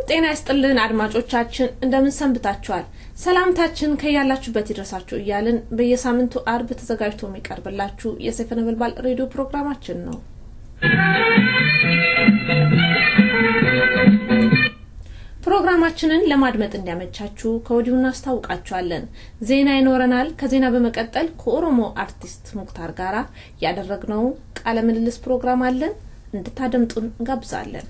ጤና ይስጥልን አድማጮቻችን እንደምን ሰንብታችኋል ሰላምታችን ከያላችሁበት ይድረሳችሁ እያልን በየሳምንቱ አርብ ተዘጋጅቶ የሚቀርብላችሁ የሰይፈ ነበልባል ሬዲዮ ፕሮግራማችን ነው ፕሮግራማችንን ለማድመጥ እንዲያመቻችሁ ከወዲሁ እናስታውቃችኋለን ዜና ይኖረናል ከዜና በመቀጠል ከኦሮሞ አርቲስት ሙክታር ጋራ ያደረግነው ቃለ ምልልስ ፕሮግራም አለን እንድታደምጡን እንጋብዛለን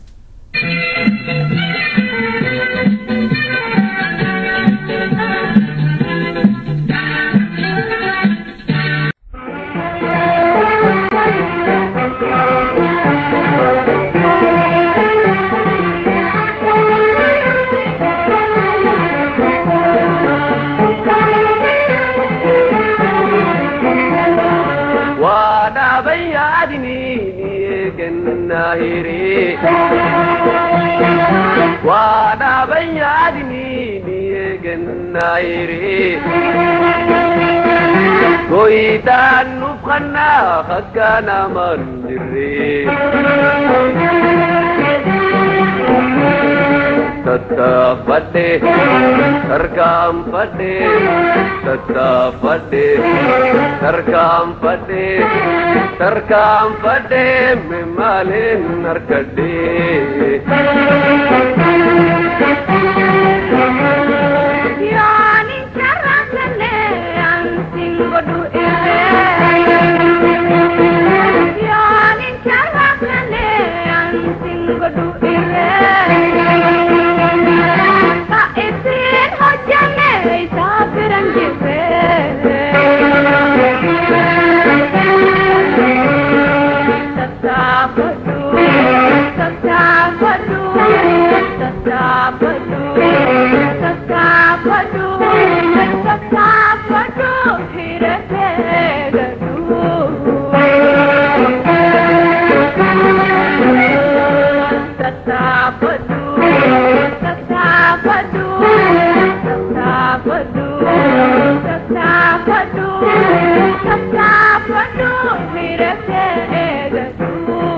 وانا بيادني جنايري قويدان نبخنا خكانا مندري تتفدي تركام فدي تتفدي تركام فدي تركام فدي ممالين نركدي يعني شرك لي أنتين بدو يعني شرك لي أنتين بدو كائسين هجمي سافرن جبه تسافدو تسافدو تسافدو تسافدو تسافدو هيرتهدو تسافدو تسافدو تسافدو تسافدو تسافدو هيرتهدو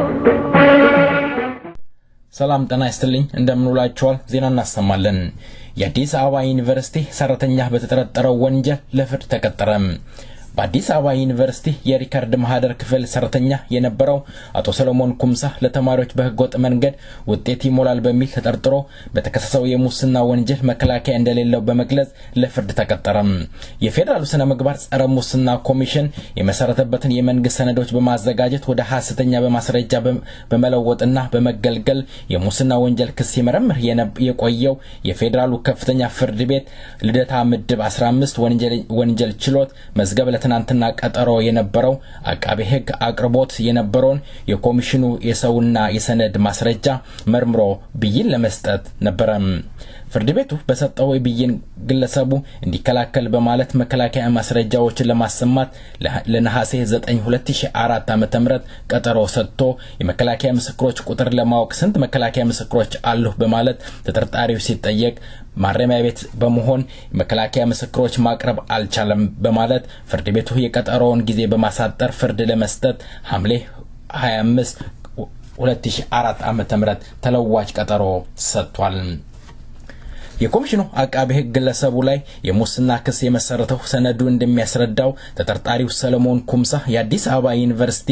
ሰላም ጤና ይስጥልኝ እንደምንውላችኋል ዜና እናሰማለን የአዲስ አበባ ዩኒቨርሲቲ ሰራተኛ በተጠረጠረው ወንጀል ለፍርድ ተቀጠረም በአዲስ አበባ ዩኒቨርሲቲ የሪካርድ ማህደር ክፍል ሰራተኛ የነበረው አቶ ሰለሞን ኩምሳ ለተማሪዎች በህገወጥ መንገድ ውጤት ይሞላል በሚል ተጠርጥሮ በተከሰሰው የሙስና ወንጀል መከላከያ እንደሌለው በመግለጽ ለፍርድ ተቀጠረም የፌደራል ስነ ምግባር ጸረ ሙስና ኮሚሽን የመሰረተበትን የመንግስት ሰነዶች በማዘጋጀት ወደ ሐሰተኛ በማስረጃ በመለወጥና በመገልገል የሙስና ወንጀል ክስ ይመረምር የቆየው የፌደራሉ ከፍተኛ ፍርድ ቤት ልደታ ምድብ 15 ወንጀል ችሎት መዝገብ ለትናንትና ቀጠሮ የነበረው አቃቤ ህግ አቅርቦት የነበረውን የኮሚሽኑ የሰውና የሰነድ ማስረጃ መርምሮ ብይን ለመስጠት ነበረም ፍርድ ቤቱ በሰጠው ብይን ግለሰቡ እንዲከላከል በማለት መከላከያ ማስረጃዎችን ለማሰማት ለነሐሴ 9 2004 ዓ.ም ቀጠሮ ሰጥቶ የመከላከያ ምስክሮች ቁጥር ለማወቅ ስንት መከላከያ ምስክሮች አሉ በማለት ተጠርጣሪው ሲጠየቅ ማረሚያ ቤት በመሆን መከላከያ ምስክሮች ማቅረብ አልቻለም በማለት ፍርድ ቤቱ የቀጠሮውን ጊዜ በማሳጠር ፍርድ ለመስጠት ሐምሌ 25 2004 ዓ.ም ተለዋጭ ቀጠሮ ሰጥቷል የኮሚሽኑ አቃቤ ህግ ግለሰቡ ላይ የሙስና ክስ የመሰረተው ሰነዱ እንደሚያስረዳው ተጠርጣሪው ሰለሞን ኩምሳ የአዲስ አበባ ዩኒቨርሲቲ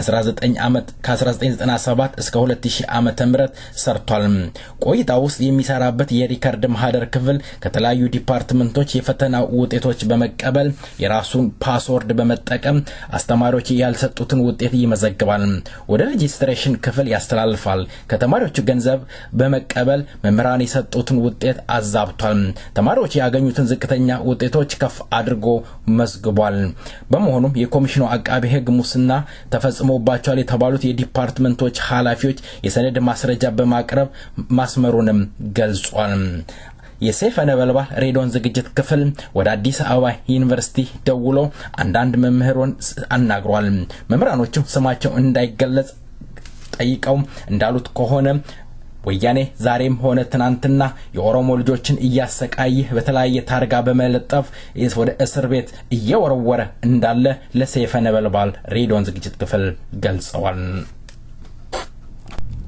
ከ1997 እስከ 2000 ዓመተ ምህረት ሰርቷል ቆይታው ውስጥ የሚሰራበት የሪካርድ ማህደር ክፍል ከተለያዩ ዲፓርትመንቶች የፈተና ውጤቶች በመቀበል የራሱን ፓስወርድ በመጠቀም አስተማሪዎች ያልሰጡትን ውጤት ይመዘግባል ወደ ሬጂስትሬሽን ክፍል ያስተላልፋል ከተማሪዎቹ ገንዘብ በመቀበል መምህራን የሰጡትን ውጤት አዛብቷል ተማሪዎች ያገኙትን ዝቅተኛ ውጤቶች ከፍ አድርጎ መስግቧል በመሆኑም የኮሚሽኑ አቃቤ ህግ ሙስና ተፈጽሞባቸዋል የተባሉት የዲፓርትመንቶች ኃላፊዎች የሰነድ ማስረጃ በማቅረብ ማስመሩንም ገልጿል የሰይፈ ነበልባል ሬዲዮን ዝግጅት ክፍል ወደ አዲስ አበባ ዩኒቨርሲቲ ደውሎ አንዳንድ መምህራን አናግሯል መምህራኖቹ ስማቸው እንዳይገለጽ ጠይቀው እንዳሉት ከሆነ ወያኔ ዛሬም ሆነ ትናንትና የኦሮሞ ልጆችን እያሰቃየ በተለያየ ታርጋ በመለጠፍ ወደ እስር ቤት እየወረወረ እንዳለ ለሰይፈ ነበልባል ሬዲዮን ዝግጅት ክፍል ገልጸዋል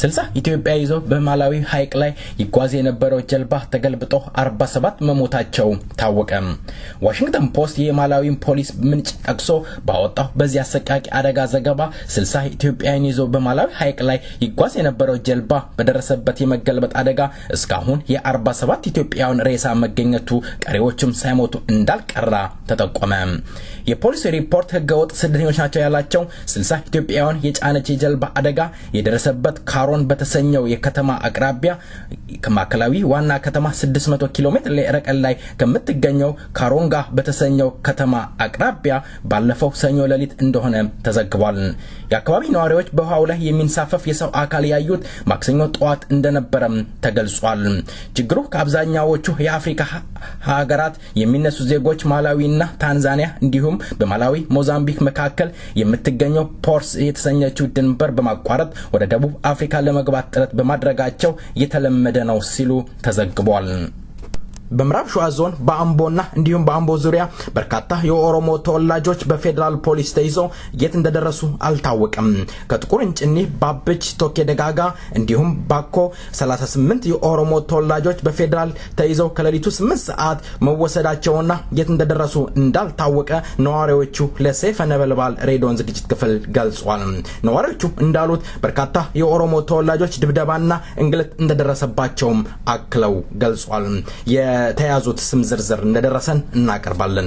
60 ኢትዮጵያ ይዞ በማላዊ ሐይቅ ላይ ይጓዝ የነበረው ጀልባ ተገልብጦ 47 መሞታቸው ታወቀ። ዋሽንግተን ፖስት የማላዊን ፖሊስ ምንጭ ጠቅሶ ባወጣው በዚህ አሰቃቂ አደጋ ዘገባ 60 ኢትዮጵያውያን ይዞ በማላዊ ሐይቅ ላይ ይጓዝ የነበረው ጀልባ በደረሰበት የመገልበጥ አደጋ እስካሁን የ47 ኢትዮጵያውያን ሬሳ መገኘቱ ቀሪዎችም ሳይሞቱ እንዳልቀራ ተጠቆመ። የፖሊስ ሪፖርት ህገወጥ ስደተኞች ናቸው ያላቸው 60 ኢትዮጵያውያን የጫነች ጀልባ አደጋ የደረሰበት ካሮን በተሰኘው የከተማ አቅራቢያ ከማከላዊ ዋና ከተማ 600 ኪሎ ሜትር ርቀት ላይ ከምትገኘው ካሮንጋ በተሰኘው ከተማ አቅራቢያ ባለፈው ሰኞ ሌሊት እንደሆነ ተዘግቧል። የአካባቢ ነዋሪዎች በውሃው ላይ የሚንሳፈፍ የሰው አካል ያዩት ማክሰኞ ጠዋት እንደነበረም ተገልጿል። ችግሩ ከአብዛኛዎቹ የአፍሪካ ሀገራት የሚነሱ ዜጎች ማላዊና ታንዛኒያ እንዲሁም በማላዊ ሞዛምቢክ መካከል የምትገኘው ፖርስ የተሰኘችው ድንበር በማቋረጥ ወደ ደቡብ አፍሪካ ለመግባት ጥረት በማድረጋቸው የተለመደ ነው ሲሉ ተዘግቧል። በምዕራብ ሸዋ ዞን በአምቦና እንዲሁም በአምቦ ዙሪያ በርካታ የኦሮሞ ተወላጆች በፌደራል ፖሊስ ተይዘው የት እንደደረሱ አልታወቀም። ከጥቁር እንጭኒ ባብች ቶኬ ደጋጋ እንዲሁም ባኮ 38 የኦሮሞ ተወላጆች በፌደራል ተይዘው ከሌሊቱ 8 ሰዓት መወሰዳቸውና የት እንደደረሱ እንዳልታወቀ ነዋሪዎቹ ለሰይፈ ነበልባል ሬዲዮን ዝግጅት ክፍል ገልጿል። ነዋሪዎቹ እንዳሉት በርካታ የኦሮሞ ተወላጆች ድብደባና እንግልት እንደደረሰባቸውም አክለው ገልጿል። የተያዙት ስም ዝርዝር እንደደረሰን እናቀርባለን።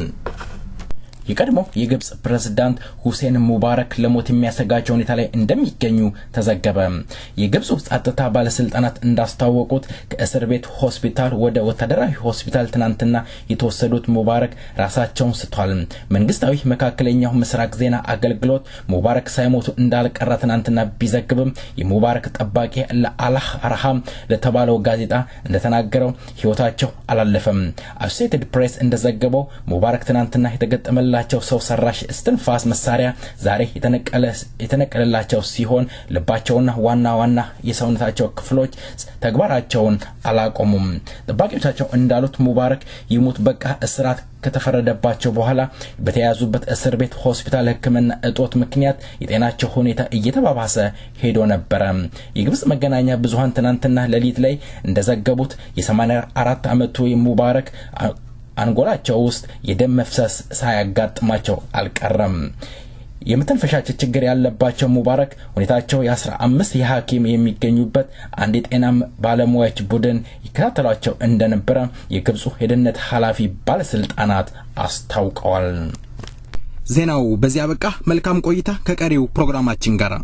የቀድሞ የግብጽ ፕሬዝዳንት ሁሴን ሙባረክ ለሞት የሚያሰጋቸው ሁኔታ ላይ እንደሚገኙ ተዘገበ። የግብጽ ጸጥታ ባለስልጣናት እንዳስታወቁት ከእስር ቤት ሆስፒታል ወደ ወታደራዊ ሆስፒታል ትናንትና የተወሰዱት ሙባረክ ራሳቸውን ስቷል። መንግስታዊ መካከለኛው ምስራቅ ዜና አገልግሎት ሙባረክ ሳይሞቱ እንዳልቀረ ትናንትና ቢዘግብም የሙባረክ ጠባቂ ለአላህ አርሃም ለተባለው ጋዜጣ እንደተናገረው ህይወታቸው አላለፈም። አሶሲኤትድ ፕሬስ እንደዘገበው ሙባረክ ትናንትና የተገጠመ ላቸው ሰው ሰራሽ እስትንፋስ መሳሪያ ዛሬ የተነቀለላቸው ሲሆን ልባቸውና ዋና የሰውነታቸው ክፍሎች ተግባራቸውን አላቆሙም። ጠባቂዎቻቸው እንዳሉት ሙባረክ ይሙት በቃ እስራት ከተፈረደባቸው በኋላ በተያዙበት እስር ቤት ሆስፒታል ህክምና እጦት ምክንያት የጤናቸው ሁኔታ እየተባባሰ ሄዶ ነበር። የግብጽ መገናኛ ብዙሃን ትናንትና ሌሊት ላይ እንደዘገቡት የ84 ዓመቱ ሙባረክ አንጎላቸው ውስጥ የደም መፍሰስ ሳያጋጥማቸው አልቀረም። የመተንፈሻ ችግር ያለባቸው ሙባረክ ሁኔታቸው የ15 የሐኪም የሚገኙበት አንድ የጤና ባለሙያዎች ቡድን ይከታተላቸው እንደነበረ የግብጽ የደህንነት ኃላፊ ባለስልጣናት አስታውቀዋል። ዜናው በዚያ በቃ። መልካም ቆይታ ከቀሪው ፕሮግራማችን ጋር።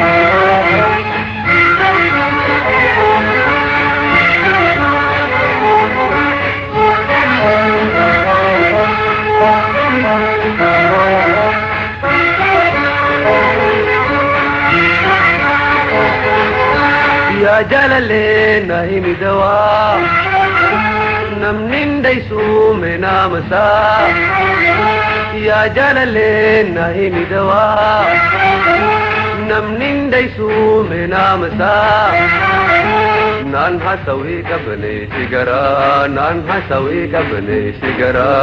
يا جلال نايم دوا نمنين ديسو منا مسا يا جلال نايم دوا نمنين ديسو منا مسا نان حسوي كبني سيجرا نان حسوي كبني سيجرا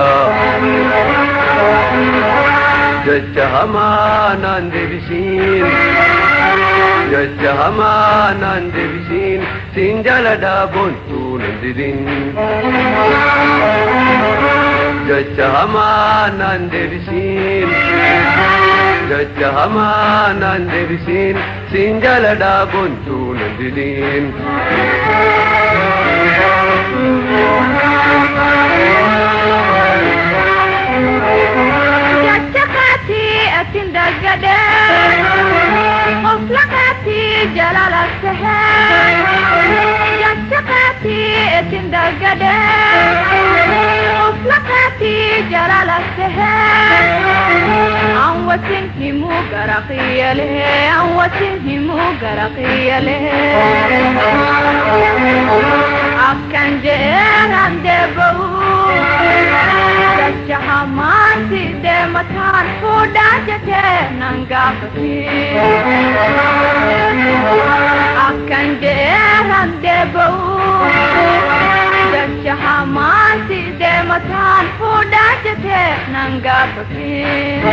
جهما نان دبسين جهما نان دبسين سينجال دابون تولدين جهما نان دبسين جهما نان دبسين سينجال دابون تولدين أطلقتي جلال السحاب يشتقتي تندقدي أطلقتي جلال السحاب عوتني مو قرقية له عوتني مو قرقية له أكن جير عند بو جهمانتي دمتان فوداجته نانغافتي أكن جيران دبو جهمانتي دمتان فوداجته نانغافتي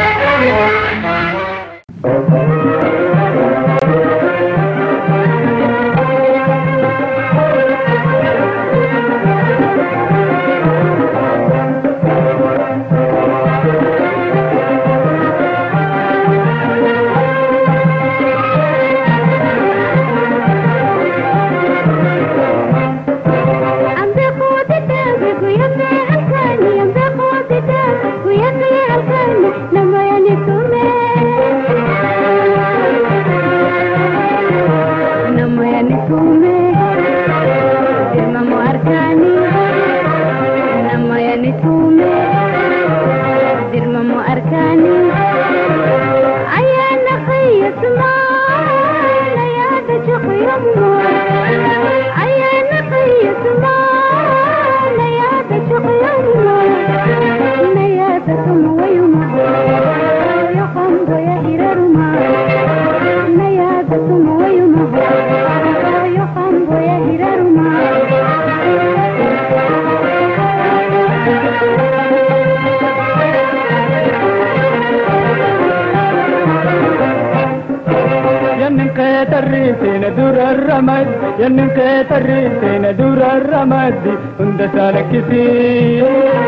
ينك تريتين دور الرماد عند سالك سي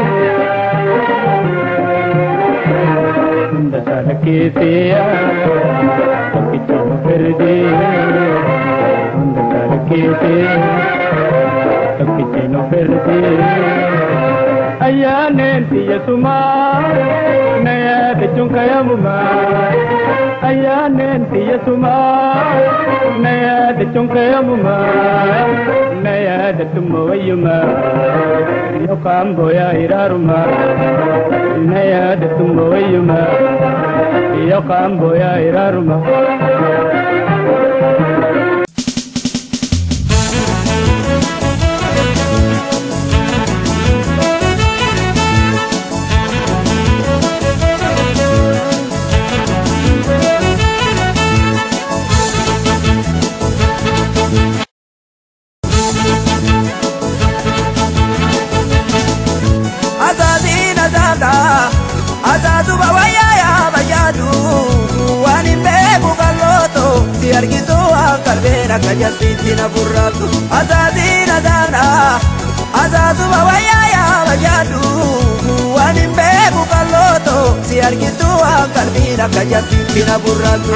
عند سالك سي تكتم فردي عند سالك سي تكتم فردي أيان انت يا سما نيا تجونك يا مما أيان انت يا سما نيا تجونك يا مما نيا تتم ويما يقام بويا إرارما نيا تتم ويما يقام بويا إرارما Azadu bawaya ya bayadu wani mbegu galoto siargitu akarbera kajati na burratu azadina dana azadu bawaya ya bayadu wani mbegu galoto siargitu akarbera kajati na burratu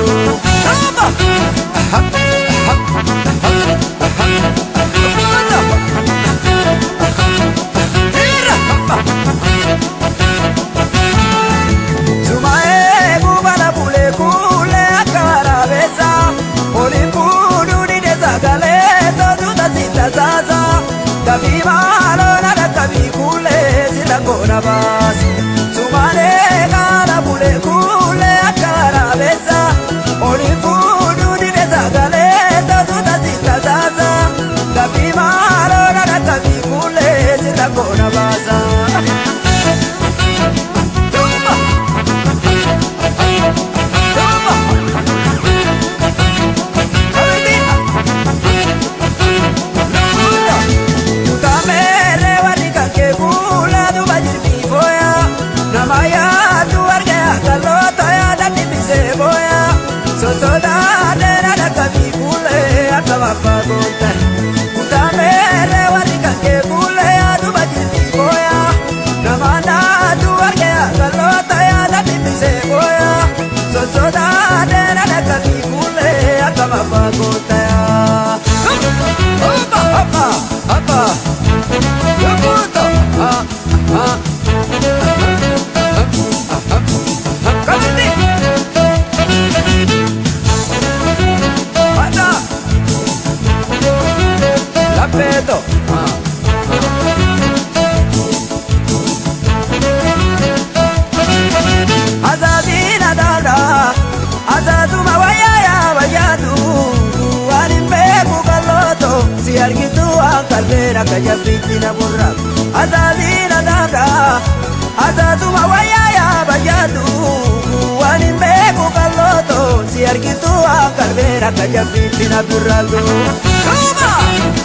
bas sumane kana bule kule akara besa oli fudu di besa gale todo tazita zaza gabi maro na gabi kule sita kona basa kaya pitina burra azalina dada azazuma wayaya bayadu wani mego kaloto si arkitu akalbera kaya pitina burra Tuma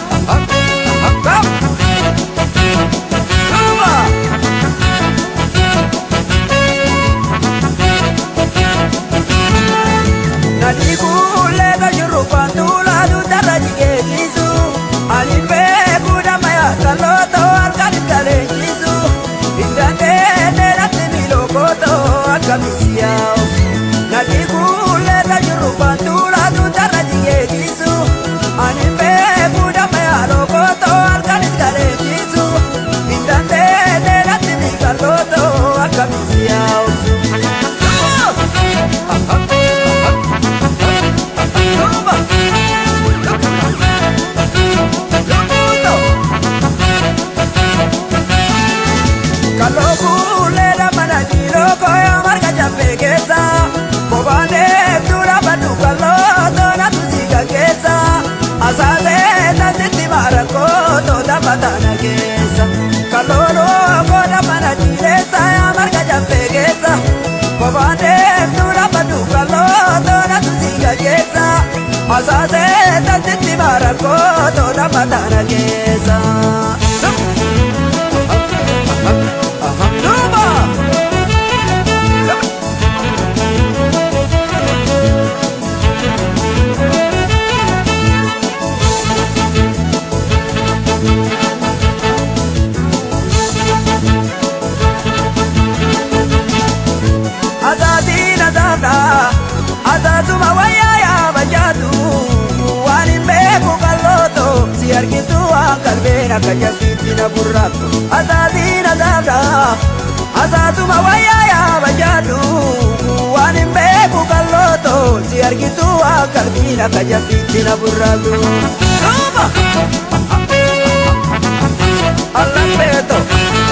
nadi kule da juru pandula du daraji kejisu alimbe kaloto alkali kale jizu indane nera timilo koto akamisiao nadigule la yurupa tura tutara dige jizu anime buda me alo koto alkali kale jizu indane nera timilo koto akamisiao Batana kesa kaloro koda mana diresa ya marga jampegesa babane dura badu kaloro na tusiga kesa asase tati marako toda batana kesa azazuma wayaya bayadu wani mego kaloto si arkitu akalbera kaya pitina burra azazina dada azazuma wayaya bayadu wani mego kaloto si arkitu akalbera kaya pitina burra Tuma Allah peto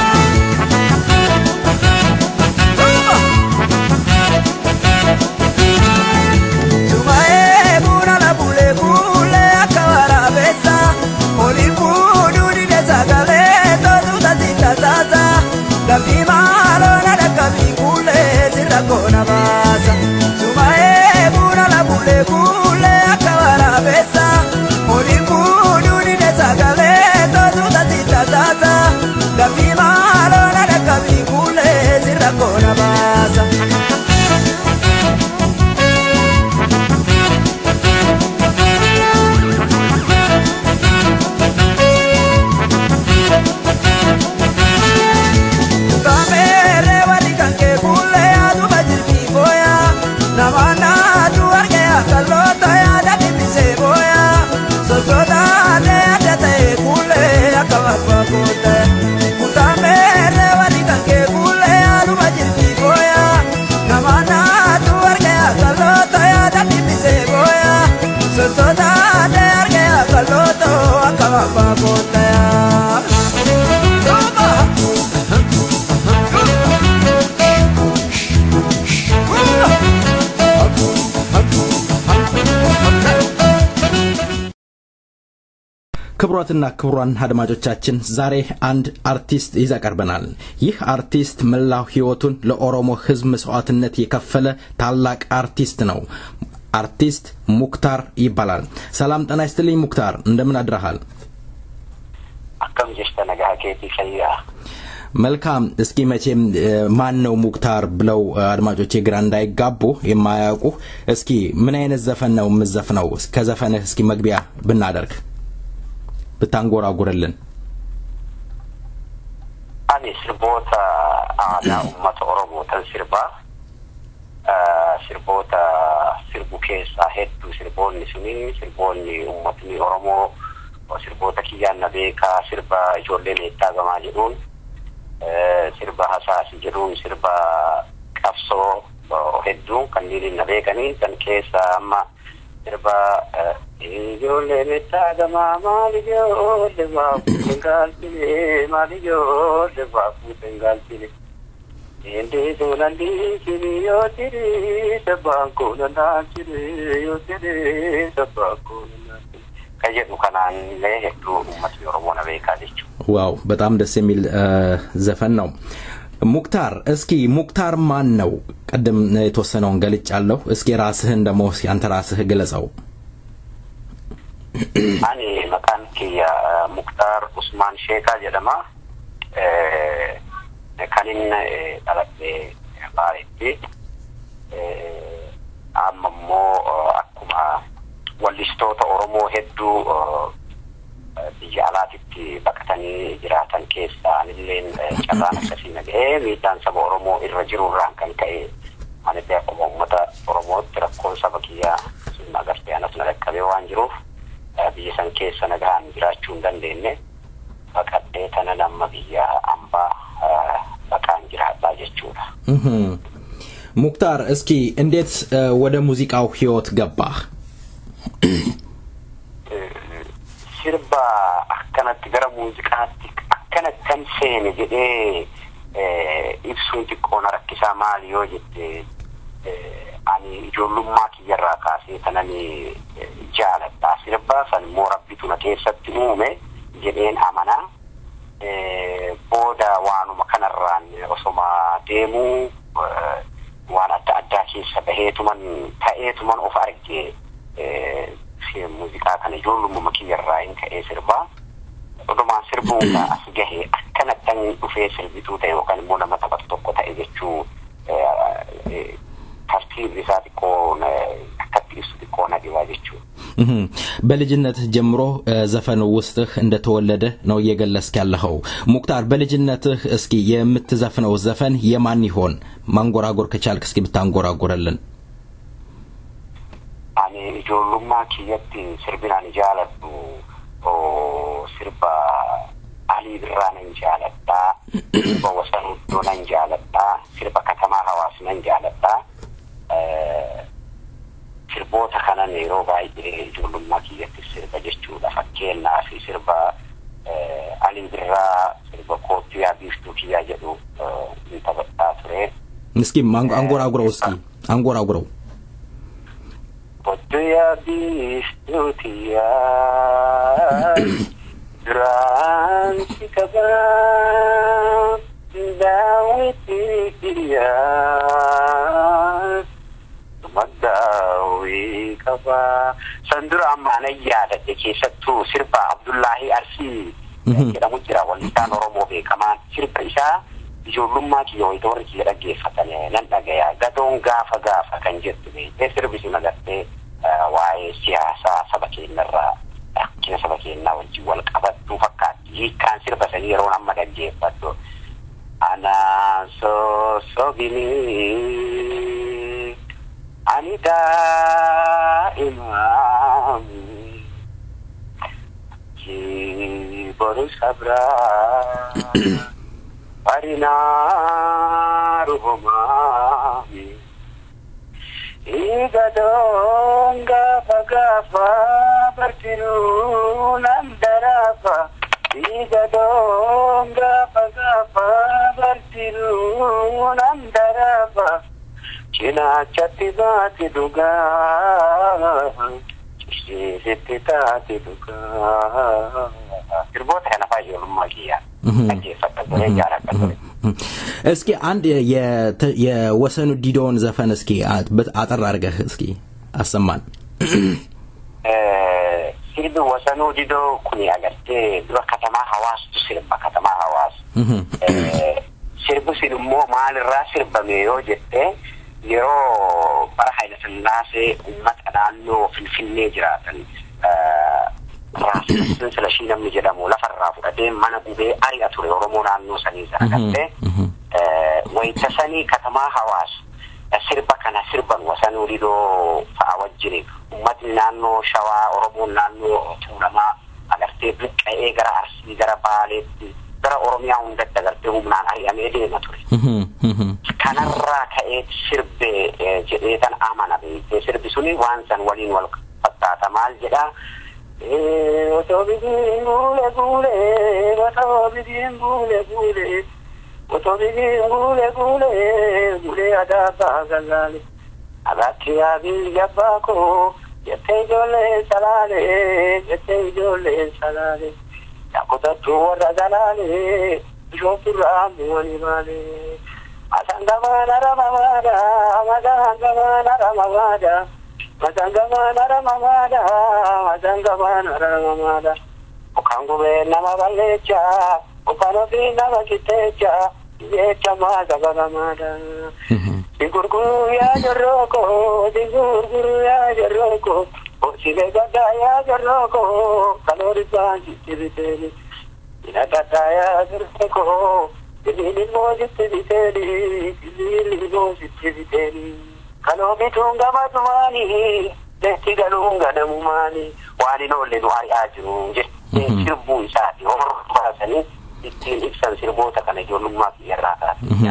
Kona basa sumae bura la bule bule akawara besa oli kudu ni desa gale todo tatita tata gabi malo na gabi bule sira kona basa Kutame rewa ni kanke kule alu majir kiboya ክብሯትና ክብሯን አድማጮቻችን ዛሬ አንድ አርቲስት ይዛ ቀርበናል። ይህ አርቲስት መላው ህይወቱን ለኦሮሞ ህዝብ መስዋዕትነት የከፈለ ታላቅ አርቲስት ነው። አርቲስት ሙክታር ይባላል። ሰላም ጤና ይስጥልኝ ሙክታር፣ እንደምን አድረሃል? አከም ጀስተነጋኬቲ ፈያ መልካም። እስኪ መቼም ማን ነው ሙክታር ብለው አድማጮቼ ግራ እንዳይጋቡ የማያውቁ እስኪ ምን አይነት ዘፈን ነው የምትዘፍነው? ከዘፈንህ እስኪ መግቢያ ብናደርግ ብታንጎራጉርልን። አኔ ስርቦታ አዳ ኡመት ኦሮሞ ተንስርባ ስርቦታ ስርቡኬሳ ሄዱ ስርቦኒ ሱኒ ስርቦኒ ኡመትኒ ኦሮሞ ስርቦታ ኪያና ቤካ ስርባ ጆሌ ሜታ ገማጅሩን sirba hasaasi jedhuun sirba qabsoo hedduu kanneen nabeekanii kan keessa amma sirba ijoollee meettaa gamaa maali ijoollee baafuu gaalchile maali ijoollee baafuu gaalchile endeetu nandisini yoo tiri sabaanko nandachile yoo tiri sabaanko nandachile kajedhu kanaan illee hedduu uummatni oromoo nabeekaa jechuudha. ዋው በጣም ደስ የሚል ዘፈን ነው። ሙክታር እስኪ ሙክታር ማን ነው? ቀደም የተወሰነውን ገልጫለሁ። እስኪ ራስህን ደሞ አንተ ራስህ ግለጸው። አኔ መካንኪያ ሙክታር ኡስማን ሼካ ጀደማ ከኒን አለበ ባሪቲ አመሞ አኩማ ወሊስቶታ ኦሮሞ ሄዱ biyyaalaatitti baqatanii jiraatan keessaa illeen carraan akkasii nagahee miidhaan saba Oromoo irra jirurraan kan ka'e ani beekuma uummata Oromootti rakkoon saba kiyyaa sun agartee anas na dhaqqabee waan jiruuf biyya san keessa nagahaan jiraachuu hin dandeenye baqadhee tana nama biyya ambaa baqaan jiraadhaa jechuudha. ሙክታር እስኪ እንዴት ወደ ሙዚቃው ህይወት ገባህ? sirba akkanatti gara muuziqaatti akkanatti kan seene jedhee ibsuun xiqqoon rakkisaa maali yoo jette ani ijoollummaa kiyyarraa kaasee tanani jaaladha. Sirba san immoo rabbitu na keessatti uume jedheen amanaa booda waanuma kanarraan osoma deemuu waan adda addaa keessa baheetuman ta'eetuman of argee muuziqaa kana ijoollummaa kiyyarraa hin ka'ee sirbaa odumaan sirbuudha as gahee akkanattan dhufee sirbituu ta'e yookaan immoo nama taphatu tokko ta'e jechuu tartiibni isaa xiqqoon akkatti ibsu xiqqoon adibaa jechuu. በልጅነትህ ጀምሮ ዘፈን ውስጥህ እንደተወለደ ነው እየገለጽክ ያለኸው። ሙክታር በልጅነትህ እስኪ የምትዘፍነው ዘፈን የማን ይሆን? ማንጎራጎር ከቻልክ እስኪ ብታንጎራጎርልን። ani ijoollummaa kiyyatti sirbinaan jaaladhu sirba Alii Birraa nan jaaladha, sirba Wasanuddoo nan jaaladha, sirba Katamaa Hawaas nan jaaladha. Sirboota kanan yeroo baay'ee ijoollummaa kiyyatti sirba jechuudha. Fakkeenyaaf sirba Alii Birraa sirba Koottuu yaa biiftuu kiyyaa jedhu ni taphadhaa ture. እስኪ አንጎራጉረው እስኪ አንጎራጉረው Potuya bistutia Dransi kaba Dawitiya Madawi kaba Sandura amana yada keessattu sirba Abdullahi Arsi jedhamu jira wallisaan Oromoo beekamaan sirba isaa ijoollummaa kiyyoo idoorri kiyya dhaggeeffatanii nan dhagaya gadoon gaafa gaafa kan jettu beekee sirbi sun agartee waa'ee siyaasaa saba keenyarraa rakkina saba keenyaa wajjin wal qabattuu fakkaatti hiikkaan sirba sanii yeroon amma dhaggeeffadhu anaa sosobini ani daa'imaami jiboru sabraa Parinaruhumami Igadonga pagafa Partiru nandarafa Igadonga pagafa Partiru nandarafa China chatti baati duga ستتاتي دوكا سربوت أنا فاجئ لما كيا أجي فتقولي جارك እስኪ አንድ የወሰኑ ዲዶን ዘፈን እስኪ አጠር አድርገህ እስኪ አሰማን ሲርብ ወሰኑ ዲዶ ኩኒ አገርቴ ድሮ ከተማ ሐዋስ ሲርባ ከተማ ሐዋስ ሲርቡ ሲልሞ ማልራ ሲርበሜዮ ጀቴ የሮ በረሃይለ ስላሴ ኡመተናኖ ፍልፍልኔ ጅራተን ራስን ስለሺ ነምኒ ጀዳሙ ለፈራፉ ደም ማነጉቤ አሪያቱ ኦሮሞናኖ ሰኒ ዘራገቴ ወይተሰኒ ከተማ ሐዋስ ሲርባ ከና ሲርባን ወሰኑ ዲዶ ፈአወጅሪ ኡመትናኖ ሸዋ ኦሮሞናኖ ቱለማ አገርቴ ብቀኤ ገራ አርሲ ገራ ባሌ ገራ ኦሮሚያ እንደተገርቴ ሁምናን አሪያሜ ዲነቱሪ ከነራ ከኤት ሲርቤ ጀዴታን አማና ሲርቢሱኒ ዋንሰን ወሊን ወልቅ ፈታታ ማል ጀዳ ወቶቢዲን ጉሌ ጉሌ ወቶቢዲን ጉሌ ጉሌ ወቶቢዲን ጉሌ ጉሌ ጉሌ አዳባ ገላሌ አባኪያ ቢያባኮ የቴጆሌ ሰላሌ የቴጆሌ ሰላሌ ያቆጣቱ ወራዳላሌ ጆቱራም ወሊማሌ አሳንጋማና ረማማዳ አማዳንጋማና ረማማዳ Mazangama ramamada Okanguwe namabalecha Okanobi namakitecha Yecha mazagamada Digurguru ya jaroko Digurguru ya jaroko Osigegada ya jaroko Kalori banji tibiteli Inagada ya jaroko Dilili moji tibiteli Dilili moji tibiteli Kalo bitunga matumani Leti galunga namumani Wani nole nuari ajiru Sirbu isati Orasani Ittin iksan sirbu takana Jolumma kiyarata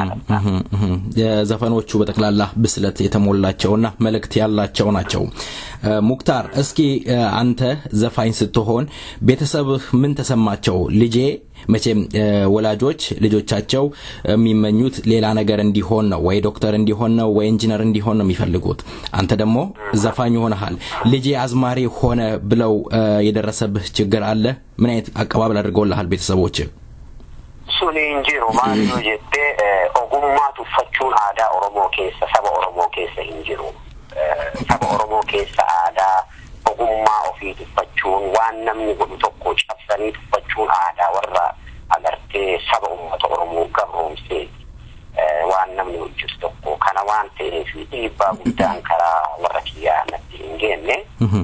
ዘፈኖቹ በተክላላ ብስለት የተሞላቸውና መልእክት ያላቸው ናቸው ሙክታር እስኪ አንተ ዘፋኝ ስትሆን ቤተሰብህ ምን ተሰማቸው ልጄ መቼም ወላጆች ልጆቻቸው የሚመኙት ሌላ ነገር እንዲሆን ነው ወይ ዶክተር እንዲሆን ነው ወይ ኢንጂነር እንዲሆን ነው የሚፈልጉት አንተ ደግሞ ዘፋኝ ሆነሃል ልጄ አዝማሪ ሆነ ብለው የደረሰብህ ችግር አለ ምን አይነት አቀባበል አድርገውልሃል ቤተሰቦች Suni injiru maaliyo jette ogummaa tuffachuun aadaa Oromoo keessa saba Oromoo keessa injiru saba Oromoo keessa aadaa ogummaa ofii tuffachuun waan namni godhu tokko cabsanii tuffachuun aadaa warra agartee saba uummata Oromoo gabroomsee waan namni hojjetu tokko kana waan ta'eef dhiibbaa guddaan karaa warra kiyyaa natti hin geenne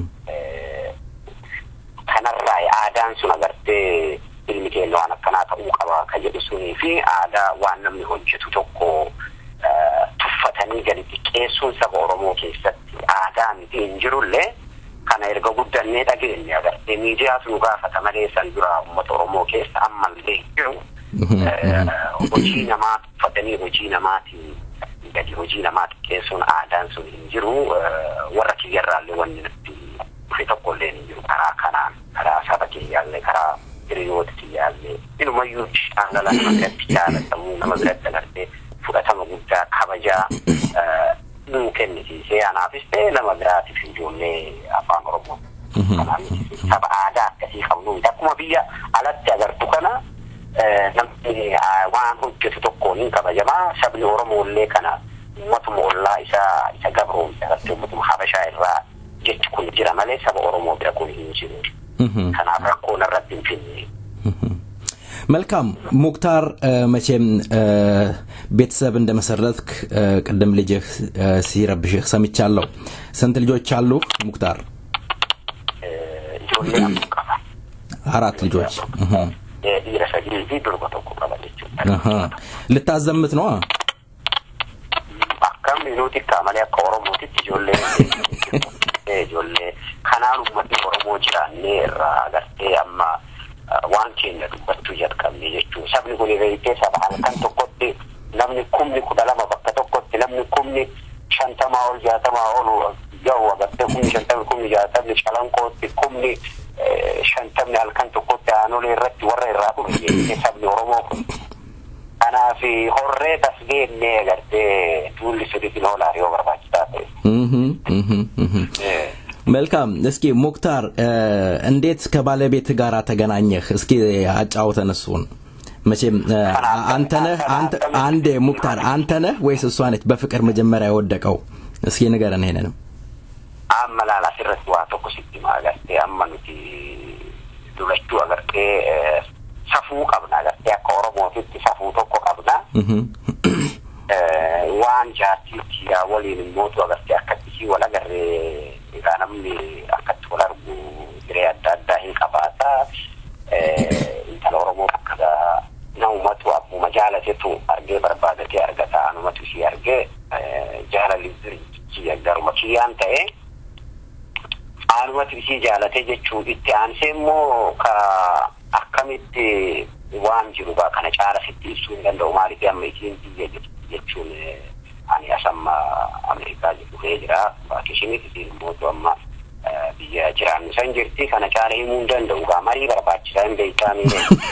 kanarraa aadaan sun agartee ilmi keenya waan akkanaa ta'uu qaba kan jedhu sunii fi aadaa waan namni hojjetu tokko tuffatanii gadi xiqqeessuun saba Oromoo keessatti aadaa miti hin jirullee kana erga guddannee dhageenye agartee miidiyaatu nu gaafata malee san dura uummata Oromoo keessa ammallee jiru hojii namaa tuffatanii hojii namaatiin gadi hojii namaa xiqqeessuun aadaan sun hin jiru warra kiyyarraallee wanni natti dhufe tokkollee hin jiru karaa kanaan karaa saba kiyyaallee karaa Riyoti yalle inu mayu angala magatti yala tamu na magatti narte fudatama gudda kabaja kenni se ana fiste na magrati finjolle afan Oromo saba ada kasi xamnu takuma biya alatti agartu kana namni waan hojjetu tokko ni kabaja ma sabni Oromo le kana mutum walla isa gabro isa mutum habasha irra jechu kun jira male saba Oromo bira kun hinjiru kana rakko na rabbin finni መልካም ሙክታር መቼም ቤተሰብ እንደመሰረትክ ቀደም ልጅህ ሲረብሽህ ሰምቻለሁ ስንት ልጆች አሉ ሙክታር አራት ልጆች ልታዘምት ነው አካም ሚኖቲ ካማለ ኮሮሞቲ ጆሌ ጆሌ ካናሉ መጥ ኮሮሞ ጅራኔ ራጋቴ አማ waan keenya dubbachuu jalqabne jechuun sabni kun eegee saba halkan tokkotti namni kumni 12 bakka tokkotti namni kumni 50 ol 60 ol yoo agartee kumni 50 kumni 60 shalanqootti kumni 50 halkan tokkotti aanolee irratti warra irraa dhufe sabni Oromoo kun kanaaf horree tasgeenne agartee tuulli sadiitiin olaa yoo barbaachisaa ta'e መልካም እስኪ ሙክታር እንዴት ከባለቤት ጋር ተገናኘህ እስኪ አጫውተን እሱን መቼም አንተ ሙክታር አንተ ነህ ወይስ እሷ ነች በፍቅር መጀመሪያ ወደቀው እስኪ ንገረን ይሄንን አመላላ ሲረስ ዋተው ሲቲማ ጋስቴ አማኑቲ ዱለቹ አገርቴ ሰፉ ቀብና ጋስቴ አቆሮሞት ሰፉ ተቆ ቀብና ዋን ጃቲቲ ያወሊን ሞቱ አገርቴ አከቲ ወላ ገሬ ጋናምኒ አከቲ ወላ ርጉ ግሬ አዳዳ ሂንቀባታ ኢንተሎሮሞ ከዳ ነው መጡ አቡ መጃለቱ አርጌ በርባደቲ አርገታ አኑመቱ ሲያርጌ ጃላሊ ዝርጂ ያጋሩ መኪያን ተኤ አኑመቱ ሲጃለተ ጀቹ ኢትያንሴሞ ካ አከሚት ዋን ጅሩባ ከነ ጫራ ሲቲሱ እንደው ማሊክ ያመይቲን ጀቹን አኒ አሰማ አሜሪካ ጅሩሄጅራ ባኪሽኒት ሲሞቱ አማ biya jiran sanjirti kana cara imundan da uga mari barbachisan da itani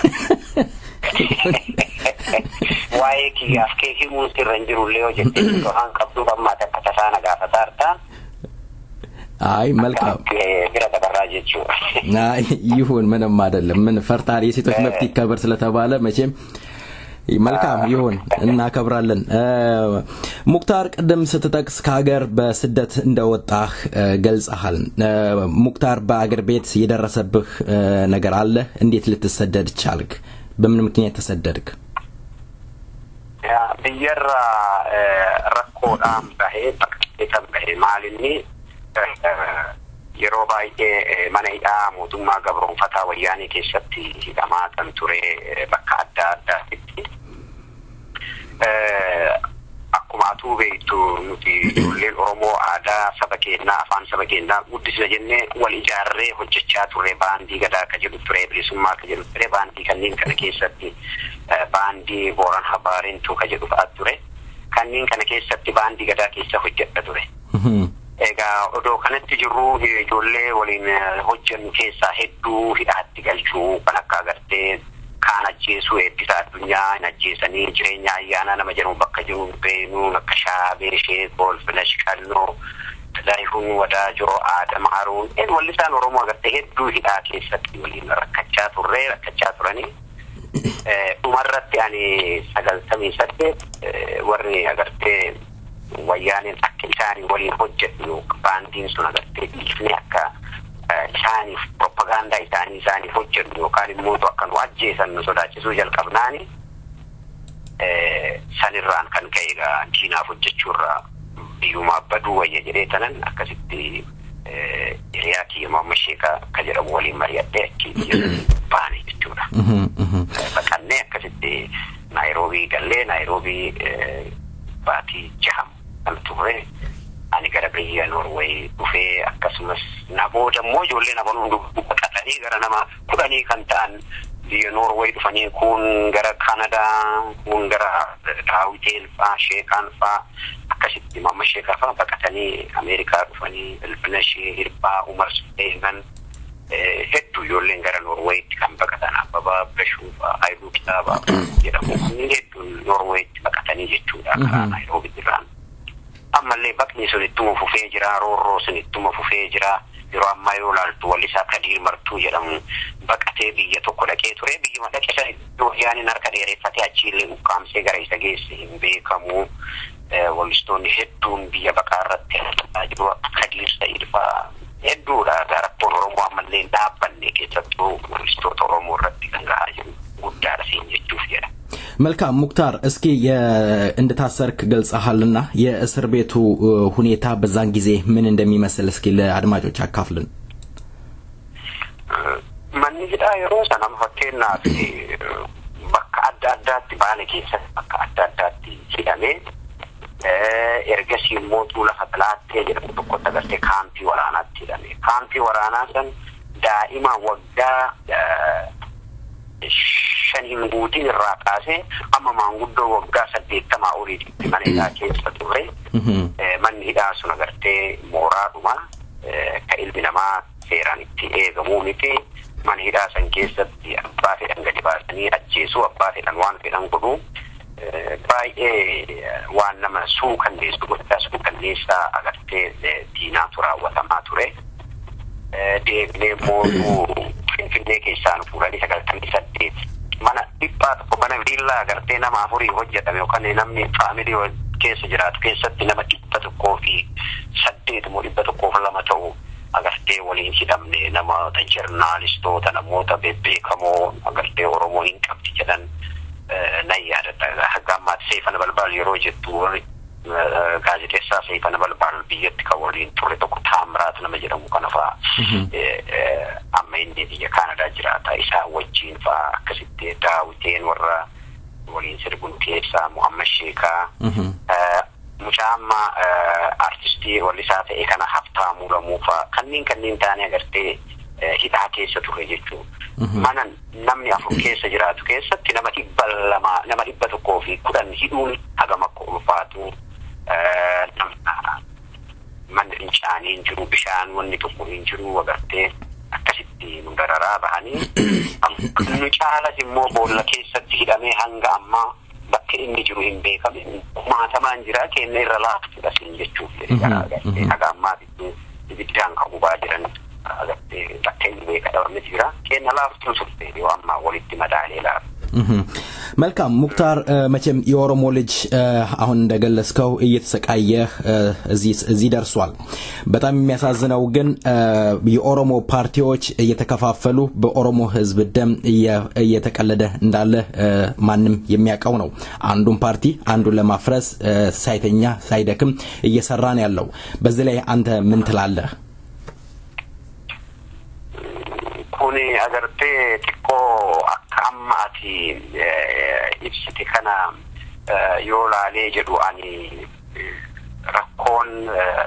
wae ki afke ki musti ranjiru leo jette to han kabdu bamma ta katasana gafatarta አይ መልካም ግራ ተበራጀቹ ናይ ይሁን ምንም አይደለም ምን ፈርታሪ ሴቶች መብት ይከበር ስለተባለ መቼም መልካም ይሁን እናከብራለን ሙክታር ቀደም ስትጠቅስ ከሀገር በስደት እንደወጣህ ገልጸሃል ሙክታር በአገር ቤት የደረሰብህ ነገር አለ እንዴት ልትሰደድ ቻልክ በምን ምክንያት ተሰደድክ ያ በየራ ረኮዳም በሄ ማልኒ የሮባይቴ ማነይዳ ሞቱማ ገብሮን ፈታ ወያኔ ከሰቲ ሂዳማ ተንቱሬ በካዳ ዳቲ አኩማቱ ቤቱ ኑቲ ሌል ኦሮሞ አዳ ሰበኬና አፋን ሰበኬና ውድስ ለጀነ ወልጃሬ ሆጀቻ ቱሬ ባንዲ ገዳ ከጀዱ ቱሬ ብሊሱማ ከጀዱ ቱሬ ባንዲ ከኒን ከነከሰቲ ባንዲ ቦራን ሀባሪን ቱ ከጀዱ ፋቱሬ ከኒን ከነከሰቲ ባንዲ ገዳ ከሰ ሆጀተ ቱሬ ega odo kanatti jiru ijolle walin hojjan keessa hedduu hidhaatti galchuu kan akka agarte kana jeesu eebbisa addunyaa najjeesanii jireenya ayyaana nama jedhamu bakka jiru beenu akka shaabee shee golflash kannoo tajaajilun wadaa jiru aadama haruun wallisaan oromoo agarte hedduu hidhaa keessatti waliin rakkachaa turanii dhumarratti ani 98 warri agarte wayyaaneen akka isaanii waliin hojjetu baandiin sun agartee ifni akka isaaniif propaganda isaanii hojjetu yookaan immoo akka nu ajjeesan nu sodaachisuu jalqabnaani sanirraan kan ka'eega diinaaf hojjechuurraa biyyumaa baduu wayya jedhee tanan akkasitti hiriyaa kiyya masheeka akka jedhamu waliin mari'adhee achi baane jechuudha. Baqannee akkasitti naayiroobii gallee naayiroobii baatii jaham alture ani gara biyya Norway dhufe akkasumas nabooda immoo ijoollee naboon baqatanii gara nama kudhanii kan ta'an biyya Norway dhufanii kun gara Canada kun gara Daawwiteen faa Sheekaan faa akkasitti mamma Sheekaa faa baqatanii Ameerikaa dhufanii Ilfinashee Hirbaa Umar Suleyman hedduu ijoolleen gara Norwaytti kan baqatan Abbabaa Bashuu faa Haayiluu Kitaabaa jedhamu hedduu Norwaytti baqatanii jechuudha karaa Naayiroobii irraan ammallee baqni sun ittuma fufee jira roorroo sun ittuma fufee jira yeroo ammaa yoo laaltu wallisaa Kadiir Martuu jedhamu baqatee biyya tokko dhaqee ture biyyuma dhaqee san yaaniin harka dheereffatee achiillee ukkaamsee gara isa geesse hin beekamu wallistoonni hedduun biyya baqaa irratti jiru Kadiir Sa'iid fa'aa hedduudha rakkoon Oromoo ammallee dhaabbanne keessattuu wallistoota Oromoo irratti kan gahaa jiru guddaadha siin jechuuf jedha. መልካም ሙክታር እስኪ እንደታሰርክ ገልጸሃልና የእስር ቤቱ ሁኔታ በዛን ጊዜ ምን እንደሚመስል እስኪ ለአድማጮች አካፍልን ማንይዳ የሮሳናም ሆቴልና በቃ አዳዳት ባለኪ በቃ አዳዳት ሲዳሜ ኤርገሲ ሞቱ ለፈጥላት የደረቁ ተቆጠገርቴ ካምፒ ወራናት ሲዳሜ ካምፒ ወራናሰን ዳኢማ ወጋ shaniin guutiin irraa kaasee amma maanguddoo waggaa 80 oliitti mana hidhaa keessa ture manni hidhaa sun agartee mooraadhuma ka ilmi namaa seeraan itti eegamuu miti mana hidhaa san keessatti abbaa fedhan gadi baasanii ajjeesuu abbaa fedhan waan fedhan godhuu baay'ee waan nama suukanneessu guddaa suukanneessaa agartee diinaatu raawwatamaa ture deebilee mootuu finfinnee keessaan fuudhanii 98 mana dhiphaa tokko mana viillaa agartee nama afurii hojjetame yookaan namni faamilii keessa jiraatu keessatti nama 108 moo 102 ta'u agartee waliin hidhamne namoota joornaalistoota namoota bebbeekamoo agartee Oromoo hin qabdi jedhan nayyaadha haggammaa Seefan Balbal yeroo jettu gaazexeessaa Seefan Balbal biyyatti kan waliin ture tokko Taamiraat nama jedhamu kana fa'aa amma inni biyya Kaanadaa jiraata isaa wajjin fa'aa akkasitti Daawiteen warra waliin sirbuun keessaa Muhammad Sheekaa mucaama artistii wallisaa ta'e kana Haftaamuu Lamuufaa kanneen taane agartee hidhaa keessa ture jechuudha. Mana namni afur keessa jiraatu keessatti nama 200 nama 110 hidhuun hagam akka ulfaatu manni fincaanii hin jiru bishaan wanni tokko hin jiru agartee akkasitti nu dararaa bahanii nu caalas immoo boolla keessatti hidhamee hanga ammaa bakka inni jiru hin beekame kumaatamaan jira kenna irra laaftuudha siin jechuuf agartee haga ammaatitti ibiddaan kan gubaa jiran agartee bakka inni beekadhamne jira kenna laaftuu turte yoo ammaa walitti madaalee laafu. መልካም ሙክታር መቼም የኦሮሞ ልጅ አሁን እንደገለጽከው እየተሰቃየ እዚህ ደርሷል በጣም የሚያሳዝነው ግን የኦሮሞ ፓርቲዎች እየተከፋፈሉ በኦሮሞ ህዝብ ደም እየተቀለደ እንዳለ ማንንም የሚያውቀው ነው አንዱን ፓርቲ አንዱን ለማፍረስ ሳይተኛ ሳይደክም እየሰራ ነው ያለው በዚህ ላይ አንተ ምን ትላለህ ኩኒ አገርቴ ቲኮ አካማቲ ኢብሲቲ ከና ዮላሌ ጀዱ አኒ rakkoon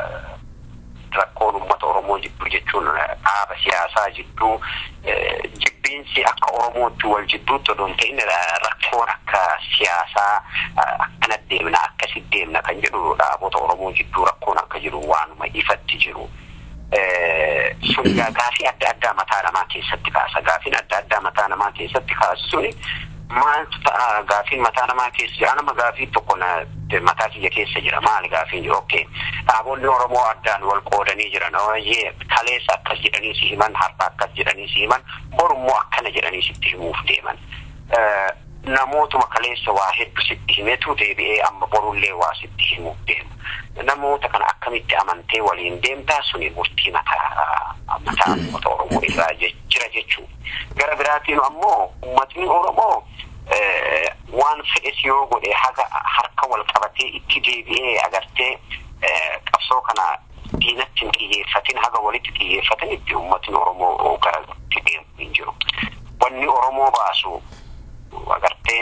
uummata Oromoo jidduu jechuun dhaaba siyaasaa jidduu jibbiinsi akka Oromootti wal jidduutti odoo hin ta'in rakkoon akka siyaasaa akkana deemna akkasi deemna kan jedhu dhaabota Oromoo jidduu rakkoon akka jiru waanuma ifatti jiru. Sun gaafii adda addaa mataa namaa keessatti kaasa. Gaafiin adda addaa mataa namaa keessatti kaasu suni maaltu ta'a gaafiin mataa namaa keessa jira nama gaafii tokko mataa kiyya keessa jira maal gaafiin jiru okay dhaabonni Oromoo addaan wal qoodanii jiran yee kaleessa akkas jedhanii si himan har'a akkas jedhanii si himan borummoo akkana jedhanii sitti himuuf deeman namootuma kaleessa waa hedduu sitti himetu deebi'ee amma borullee waa sitti himuuf deemu namoota kana akkamitti amantee waliin deemtaa suni murtii mataa uummata Oromoo irraa jira jechuudha gara biraatiin ammoo uummatni Oromoo waan fedhes yoo godhe haga harka wal qabatee itti deebi'ee agartee qabsoo kana diinatti xiyyeeffatin haga walitti xiyyeeffatan itti uummatni Oromoo gara deemu hin jiru wanni Oromoo baasu agartee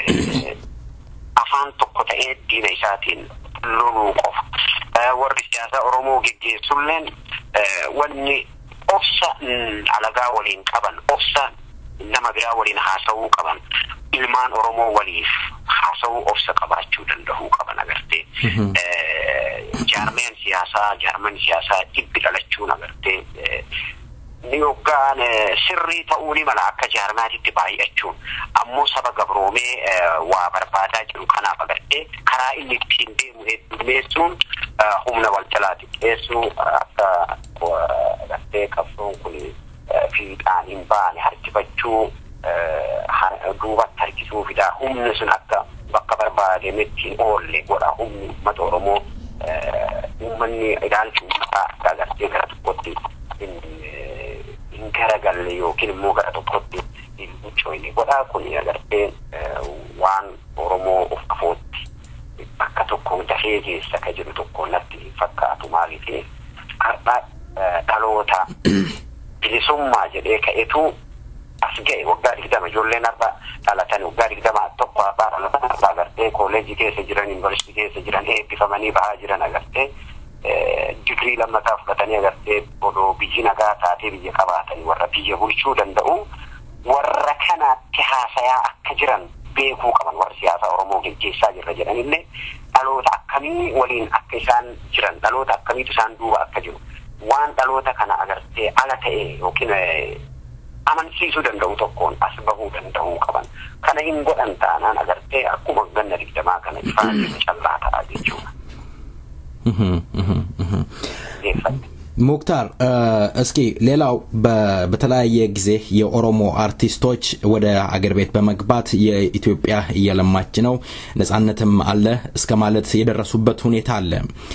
afaan tokko ta'ee diina isaatiin loluu qofa warri siyaasa Oromoo geggeessulleen wanni obsa alagaa waliin qaban obsa nama biraa waliin haasawuu qaban ilmaan Oromoo waliif haasawuu obsa qabaachuu danda'uu qaban agartee jaarmeen siyaasaa dhibbi dhalachuun agartee ni yookaan sirrii ta'uu ni mala akka jaarmaatitti baay'achuun ammoo saba gabroomee waa barbaadaa jiru kanaaf agartee karaa inni ittiin deemu heddumeessuun humna wal jalaa xiqqeessuu akka agartee qabsoon kun fiixaan hin baane harkifachuu duubatti harkisuu fidaa humni sun akka bakka barbaademetti hin oolle godha humni uummata Oromoo uummanni ilaalchi uummataa akka agartee gara tokkotti hin garagalle yookiin immoo gara tokkotti hin buchoine godha kun agartee waan Oromoo of afootti bakka tokko dafee keessa ka jiru tokko natti fakkaatu maaliif har'a dhaloota bilisummaa jedhee ka'etu as ga'e waggaa 20 ijoolleen har'a dhalatan waggaa 20 tokko har'a agartee kooleejii keessa jiran yuunivarsiitii keessa jiran eebbifamanii bahaa jiran agartee digrii lammataa fudhatanii agartee odoo biyyi nagaa taatee biyya qabaatanii warra biyya bulchuu danda'u warra kanaatti haasayaa akka jiran beekuu qaban warra siyaasa Oromoo geggeessaa jirra jedhanillee dhaloota akkamii waliin akka isaan jiran dhaloota akkamiitu isaan duuba akka jiru waan dhaloota kana agartee ala ta'e yookiin amansiisuu danda'u tokkoon as bahuu danda'uu qaban kana hin godhan taanaan agartee akkuma ganna 20 kana ifaan callaa ta'a jechuudha. ሙክታር እስኪ ሌላው በተለያየ ጊዜ የኦሮሞ አርቲስቶች ወደ አገር ቤት በመግባት የኢትዮጵያ እየለማች ነው ነጻነትም አለ እስከ ማለት የደረሱበት ሁኔታ አለ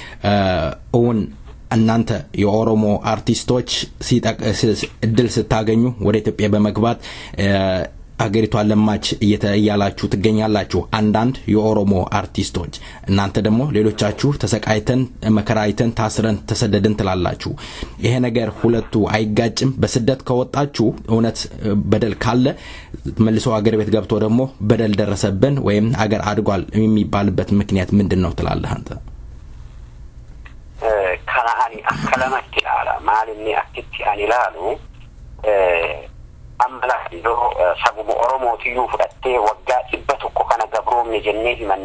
እናንተ የኦሮሞ አርቲስቶች እድል ስታገኙ ወደ ኢትዮጵያ በመግባት አገሪቷ ለማች እየተያላችሁ ትገኛላችሁ አንዳንድ የኦሮሞ አርቲስቶች እናንተ ደግሞ ሌሎቻችሁ ተሰቃይተን መከራይተን ታስረን ተሰደድን ትላላችሁ ይሄ ነገር ሁለቱ አይጋጭም በስደት ከወጣችሁ እውነት በደል ካለ መልሶ አገር ቤት ገብቶ ደግሞ በደል ደረሰብን ወይም አገር አድጓል የሚባልበት ምክንያት ምንድነው ትላለህ አንተ ከናኒ አከለማት ይላል ማልኒ አክቲ አኒላሉ አምላክዶ ሰቡ ኦሮሞቲዩ ፍዳቴ ወጋ ይበቱኮ ከነ ገብሮም የጀኔ ይመኒ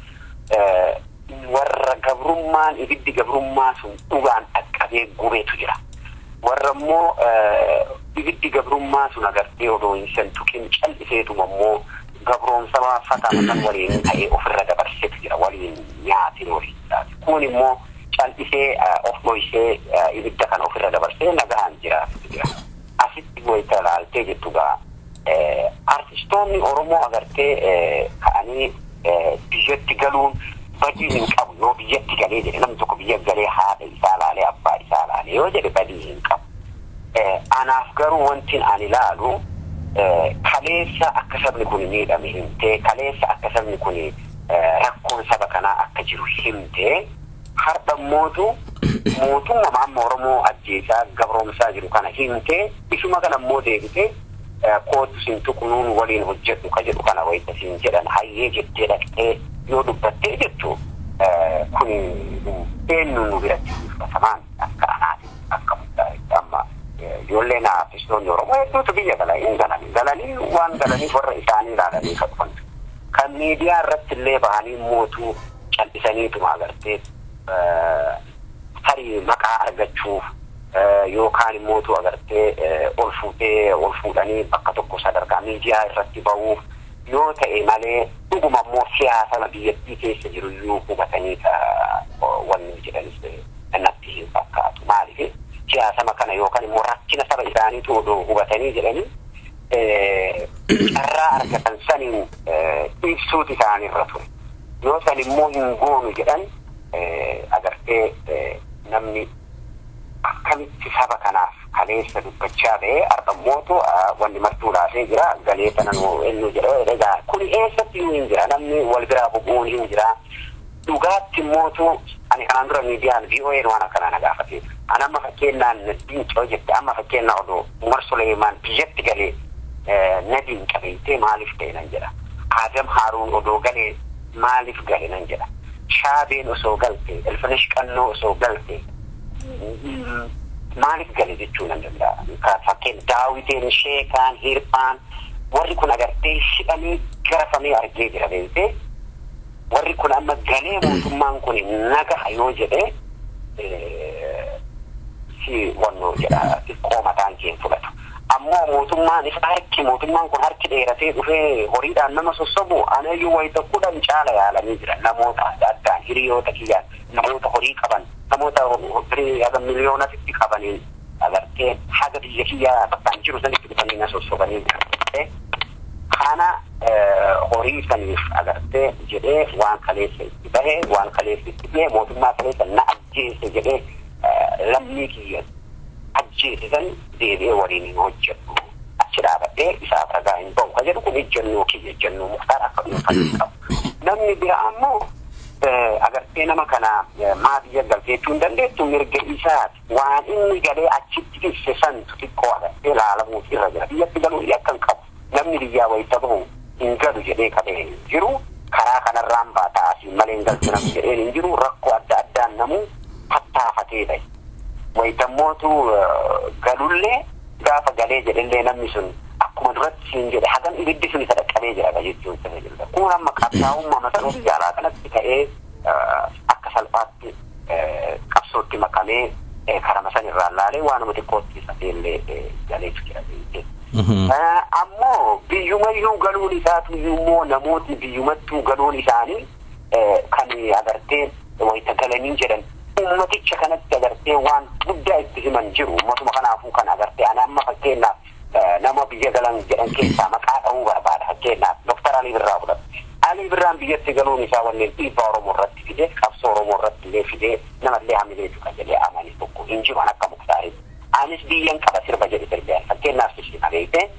ወረ ገብሩማን ይብዲ ገብሩማሱ ኡጋን አቀቤ ጉቤቱ ይራ ወረሞ ይብዲ ገብሩማሱ ነገር ዲዮዶ ይሰንቱ ኪን ጨልሴቱ መሞ ገብሮም ሰባ ፈታ መን ወሪን አይ ኦፍረ ደበርሴት ይራ ወሪን ያቲ ኖሪ ኩኒሞ ጨልሴ ኦፍሞይሴ ይብዲ ከነ ኦፍረ ደበርሴ ነጋን ይራ asitti goitalaalte jettuga artistoonni oromo agarte kaani biyyatti galuun badii hin qabu yoo biyyatti galee jedhe namni tokko biyya galee haadha isaa laalee abbaa isaa laalee yoo jedhe badii hin qabu anaaf garuu wantin ani ilaalu kaleessa akka sabni kun miidhame himtee kaleessa akka sabni kun rakkoon saba kanaa akka jiru himtee har'a mootummaa amma oromoo ajjeesaa gabroomsaa jiru kana himtee isuma kana immoo deebitee kootu sintu kunuun waliin hojjedhu ka jedhu kana wayita siin jedhan hayyee jettee dhaqxee yoo dubbattee jettu kun eenyu nu biratti fudhatamaan akka anaati akka murtaa'etti amma ijoolleen artistoonni oromoo hedduutu biyya galanii waan galaniif warra isaanii ilaalanii ka dhufan kan miidiyaa irratti illee bahanii mootuu cal'isaniituma agartee hari maqaa argachuuf yookaan mootu agartee ol fuudhanii bakka tokko sadarkaa miidiyaa irratti ba'uuf yoo ta'e malee dhuguma immoo siyaasa biyyattii keessa jiru yoo hubatanii wanni jedhanis natti hin fakkaatu maaliif siyaasa kana yookaan immoo rakkina saba isaaniitu odoo hubatanii jedhanii carraa argatan saniin ibsuuti isaanirra ture yoo san immoo hin goonu jedhan agartee namni akkamitti saba kanaaf kaleessa dubbachaa ba'ee argamootu wanni martuu laasee jira galee tanan eenyu jedha egaa kun eessatti hin jira namni wal biraa bu'uun hin jira dhugaatti mootu ani kanaan dura miidiyaan VOA waan akkana na gaafate ana amma fakkeenyaan dincoo jette amma fakkeenyaa odoo Umar Suleemaan biyyatti galee nadiin qabeeytee maaliif ta'e nan jedha Adam Haruun odoo galee maaliif gale nan jedha shaabeen osoo galte elfanish qannoo osoo galte maaliif gale jechuun nan danda'a fakkeen daawiteen sheekaan hirphaan warri kun agartee hidhamee garafamee argee jira beekte warri kun amma galee mootummaan kun nagaa yoo jedhe si wannoo jedha xiqqoo mataan keen fudhatu ammoo mootummaan isa harki mootummaan kun harki dheeratee dhufee horiidhaan nama sossobu anayyuu wayita kudhan caala yaalanii jira namoota adda addaan hiriyoota kiyyaan namoota horii qaban namoota horii haga miliyoonatti qabaniin agartee haga biyya kiyyaa bakkaan jiru sanitti dhufanii na sossobanii kana horii saniif agartee jedhee waan kaleessa itti bahee waan kaleessa itti bahee mootummaa kaleessa na ajjeese jedhee lammii kiyya ajjeesisan deebi'ee waliin hojjedhu achi dhaabadhee isaaf ragaa hin ba'u ka jedhu kun ejjennoo kiyya ejjennoo Muktaar akka dhuunfaa qabu namni bira ammoo agartee nama kana maa biyya galtee jechuun hin dandeettu mirga isaati waan inni galee achitti ibse santu xiqqoo agartee laalamuuf irra jira biyyatti galuu akka hin qabu namni biyyaa wayita bahu hin galu jedhee qabee jiru karaa kanarraan baata'aasi malee hin galchu namni jedheen hin jiru rakkoo adda addaan namuu tattaafatee bahe wayitammootu galullee gaafa galee jedhellee namni sun akkuma duratti siin jedhe hagam ibiddi sun isa dhaqqabee jira jechuun sana jirta kun amma qabsaa'ummaa masanuuf jaalaa kanatti ta'ee akka salphaatti qabsootti makamee karama san irraan laalee waanuma xiqqootti isa feellee galeetu jira ammoo biyyumayyuu galuun isaatu immoo namooti biyyumattuu galuun isaanii kan agartee wayita galanii jedhan ummaticha kanatti agartee waan guddaa itti himan jiru uummatuma kanaafuu kan agartee ana amma fakkeenyaaf nama biyya galan jedhan keessaa maqaa dha'uu barbaada fakkeenyaaf Dr. Alii Birraa fudhate. Alii Birraan biyyatti galuun isaa wanneen dhiibbaa Oromoo irratti fidee qabsoo Oromoo irratti illee fidee namallee hamileetu kan jedhee amanii tokko hin jiru akka Muktaarii. Anis biyyan qaba sirba jedhe sirbeen fakkeenyaaf sirba beekte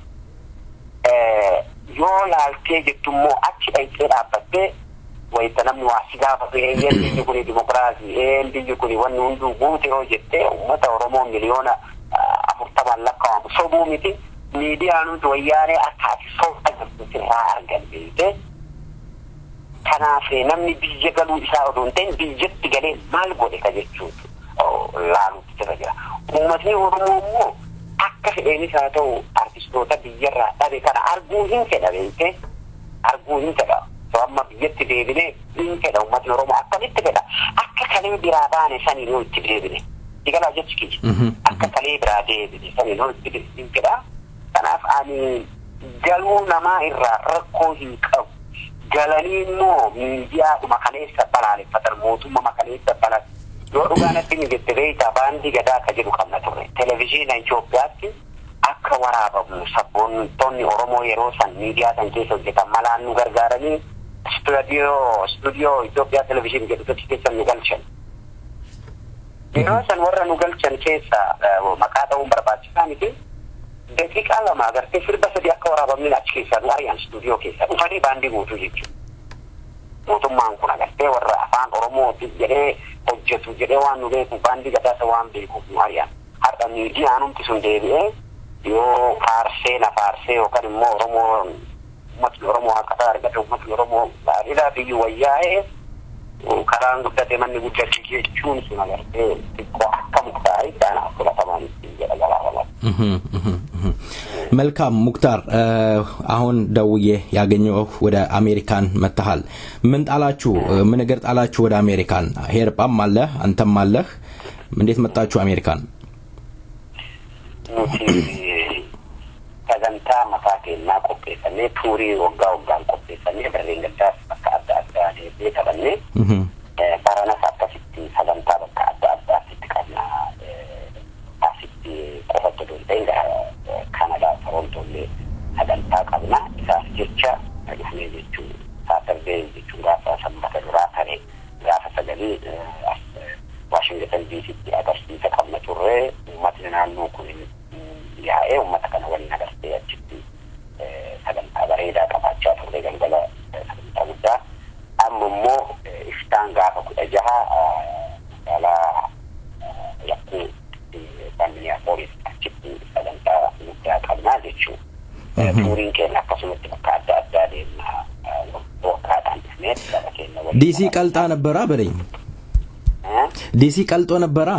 yoo laaltee jettummoo achi dhayxee dhaabbattee wayita namni waa si gaafatu biyyi kuni dimokiraasii biyyi kuni wanni hunduu guute yoo jettee uummata Oromoo miliyoona 40 lakkaa'amu sobuu miti miidiyaan hundi wayyaanee akkaati sobaa jirtu sirraa argan beekte kanaaf namni biyya galuu isaa odoo hin ta'in biyyatti galee maal godhe ka jechuutu laaluutti jira jira. Uummatni Oromoo immoo akka fedheenis haa ta'u artistoota biyyarraa dhabe kana arguu hin fedha beekte arguu hin fedha. Amma biyyatti deebine hin fedha uummatni Oromoo akkamitti fedha akka kalee biraa baane sanii nuu itti deebine digalaa jechi kiyya akka kalee biraa deebine sanii nuu itti hin fedha. Kanaaf ani galuu namaa irraa rakkoo hin qabu. Galanii immoo miidiyaadhuma kaleessa balaaleffatan mootummaa makaleessa balan yoo dhugaanatti ni jette beeytaa baandii gadaa akka jedhu qabna ture televezyiina Itoophiyaatti akka waraabamu sabboontoonni Oromoo yeroo san miidiyaa san keessa hojjetan malaan nu gargaaranii stuudiyoo Itoophiyaa televezyiinii jedhutti keessa nu galchan. Yeroo san warra nu galchan keessa maqaa ta'uun barbaachisaa miti. Daqiiqaa lama agartee sirba sadii akka waraabamni achi keessaa nu ari'an stuudiyoo keessa dhufanii baandii guutuu jechuudha. Mootummaan kun agartee warra afaan Oromootiif jedhee hojjetu jedhee waan nu beeku baandii gadaasa waan beekuuf nu ari'an. Har'a miidiyaan humti sun deebi'ee yoo faarsee na faarsee yookaan immoo uummatni Oromoo akka argate uummatni Oromoo baadiyyaa biyyi wayyaa'ee karaan guddate manni guddate jechuun sun agartee xiqqoo akka Muktaarii kanaaf fudhatamaan ittiin jedha gabaabaa. መልካም ሙክታር አሁን ደውዬ ያገኘው ወደ አሜሪካን መተሃል ምን ጣላችሁ ምን ነገር ጣላችሁ ወደ አሜሪካን ሄርጳም አለ አንተም አለህ እንዴት መጣችሁ አሜሪካን ከዘንታ መፋቴና ቆጴሰኔ ቱሪ ወጋን ቆጴሰኔ በሬንገዳ በቃዳዳ ቤተበኔ ባራና ሳታሲቲ ሰገንታ በቃዳዳ ሲትቀና አሲቲ ቆፈቶ ደንጋ ካናዳ ቶሮንቶሌ አዳልታ ቀብና ኢሳስ ጀቻ አግፍኔ ጀቹ ሳተርዴ ጀቹ ጋፋ ሰንበተ ዱራታሬ ጋፋ ሰገሊ ዋሽንግተን ዲሲ አዳርሲ ተቀመጡሬ ማትናኑ ኩኒ ያኤ ወመተከነ ወልና ደስቴ አችቲ ሰገንታ በሬዳ ቀባቻ ቶሬ ገልገለ ሰገንታ ጉዳ አምሞ ኢስታን ጋፋ ኩደጃ ያላ ያኩ ባንዲያ ፖሊስ አችቲ ሰገንታ ጉዳ ቀብና ጀቹ ቱሪን ከና ከሱመት በካዳዳ ደና ወካታን ስሜት ለከነ ዲሲ ቀልጣ ነበራ በለኝ ዲሲ ቀልጦ ነበራ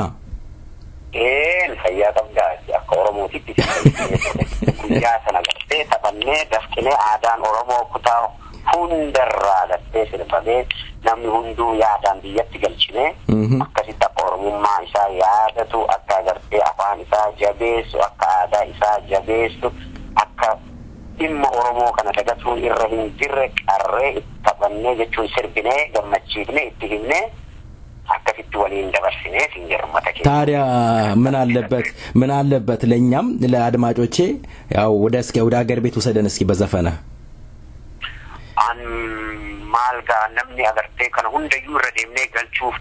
ፈያ ተብዳ ኦሮሞቲ ያ ሰናገቴ ተበኔ ደፍኔ አዳን ኦሮሞ ኩታው ሁንደራ ለቴ ስለበቤ namni hundu yaadaan biyyatti galchine akkasitti akka oromummaa isaa yaadatu akka agartee afaan isaa jabeessu akka aadaa isaa jabeessu akka dhimma oromoo kana dagatuun irra hin jirre qarree itti taphannee jechuun sirbinee gammachiifnee itti himnee akkasitti waliin dabarsinee sinjirmata keessa ታዲያ ምን አለበት ለኛም ለአድማጮቼ ያው ወደ ሀገር ቤት ወሰደን እስኪ በዘፈነ malga namni agarte kana hundayyuu irra deemnee galchuuf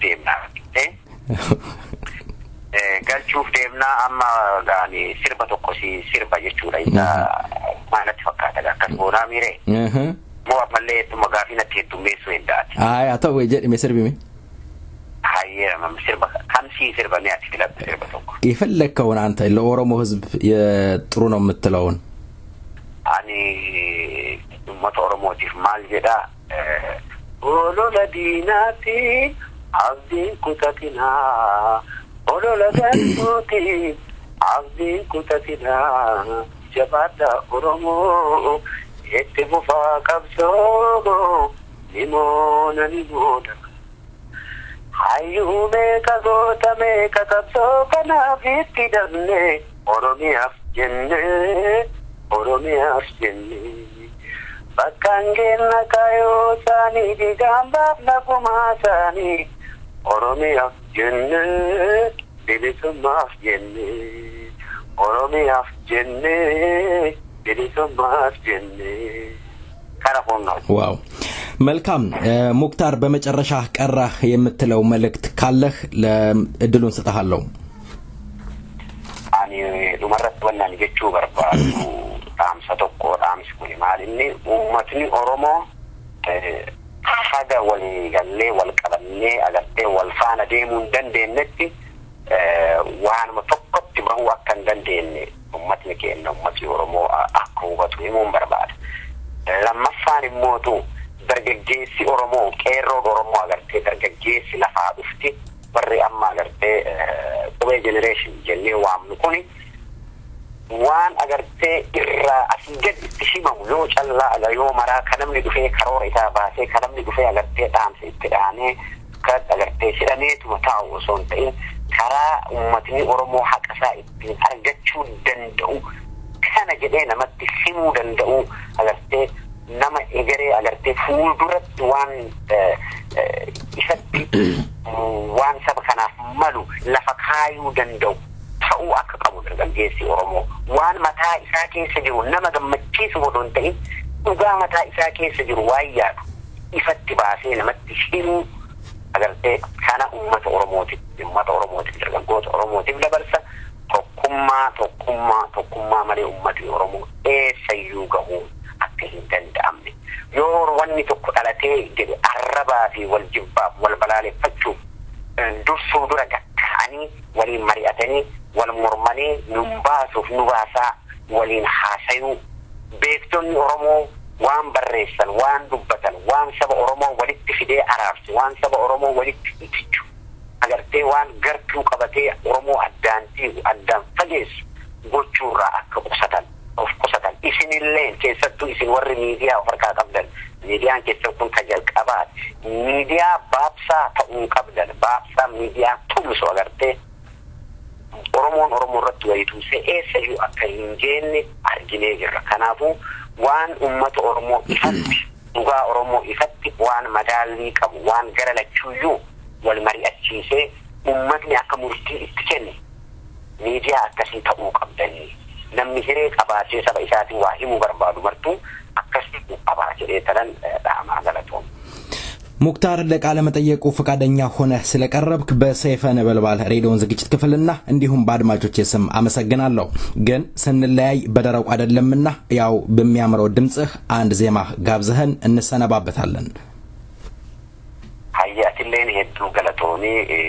deemna amma gaani sirba tokko sirba jechuudha isa maalatti fakkaata akkas boonaa miire moo ammallee ittuma gaafina teettummeessuu hindaati ata'u jedhime sirbime hayyee sirba kamsi sirba ne ati filatte sirba tokko የፈለከውን አንተ ለኦሮሞ ህዝብ ጥሩ ነው የምትለውን ani ummata oromootiif maal jedha olola diinaati abdiin kutatinaa olola gantuuti abdiin kutatinaa jabaadha oromoo itti fufaa qabsoo nimoona hayyuu meeqa goota meeqa qabsoo kanaaf itti dabne oromiyaaf jenne bakkaan kenna kaayoo saanii digaambaaf lafumaa saanii Oromia jenne bilisumma jenne Oromia jenne bilisumma jenne ካራፎንና ዋው መልካም ሙክታር በመጨረሻ ቀራ የምትለው መልእክት ካለህ ለእድሉን ሰጣለሁ አኒ ዱመረት ወናን ጀቹ በርባቱ ታምሰ ተቆ ታምስ ኩኒ ማልኒ ኡመትኒ ኦሮሞ haga wali galle wal qabanne agarte wal faana deemun dandeennetti waan tokkotti bahu akkan dandeenne ummatni keenya ummati oromoo akka hubatu himuun barbaada lammaffaan immootu dargaggeessi oromoo qeerroo oromoo agarte dargaggeessi lafaa dhufti barri amma agarte qubee generation jennee waamnu kuni waan agarte irra asgaditti himamu yoo callaa aga yoo maraa kanamni dhufee karoora isaa baasee kanamni dhufee agarte dhaamsa itti dhaanee kad agarte sidhaneetuma taa'u osoo hin ta'in karaa ummatni oromoo haqasaa ittiin argachuu danda'u kana jedhee namatti himuu danda'u agarte nama egeree agarte fuulduratti waan isatti waan saba kanaaf malu lafa kaayuu danda'u ta'uu akka qabu dargaggeessi oromoo waan mataa isaa keessa jiru nama gammachiisu godhon ta'in dhugaa mataa isaa keessa jiru waayyaadhu ifatti baasee namatti himuu agarte kana ummata oromootiif dargaggoota oromootiif dabarsa tokkummaa malee ummati oromoo eessayyuu gahuu akka hin danda'amne yoo wanni tokko dhalatee jedhe arrabaa fi wal jibbaaf wal balaaleffachuuf dursuu dura gatta'anii waliin mari'atanii wal mormanii nubbaasuuf nubaasaa waliin haasayuu beektonni oromoo waan barreessan waan dubbatan waan saba oromoo walitti fidee araarsu waan saba oromoo walitti itichu agarte waan gartuu qabatee oromoo addaan fageessu gochuurraa akka qusatan isinillee keessattuu isin warri miidiyaa of harkaa qabdan miidiyaan keessan kun tajalqabaat miidiyaa baabsaa ta'uu qabdan baabsaa miidiyaa tumsu agarte oromoon oromoo irratti wayituusee eessayyuu akka hin geenne arginee jirra kanaafuu waan ummata oromoo ifatti dhugaa oromoo ifatti waan madaalii qabu waan gara lachuuyyuu wal mari'achiisee ummatni akka murtii itti kenne miidiyaa akkasii ta'uu qabdanii namni hiree qabaatee saba isaatiin waa himuu barbaadu martuu akkasii qabaatee talan dhaamaa galatoom ሙክታር ለቃለ መጠየቁ ፈቃደኛ ሆነ ስለቀረብክ በሰይፈ ነበልባል ሬዲዮን ዝግጅት ክፍልና እንዲሁም በአድማጮች ስም አመሰግናለሁ ግን ስንለያይ በደረቁ አይደለምና ያው በሚያምረው ድምጽህ አንድ ዜማ ጋብዘህን እንሰነባበታለን ሀያትሌን ሄዱ ገለቶኒ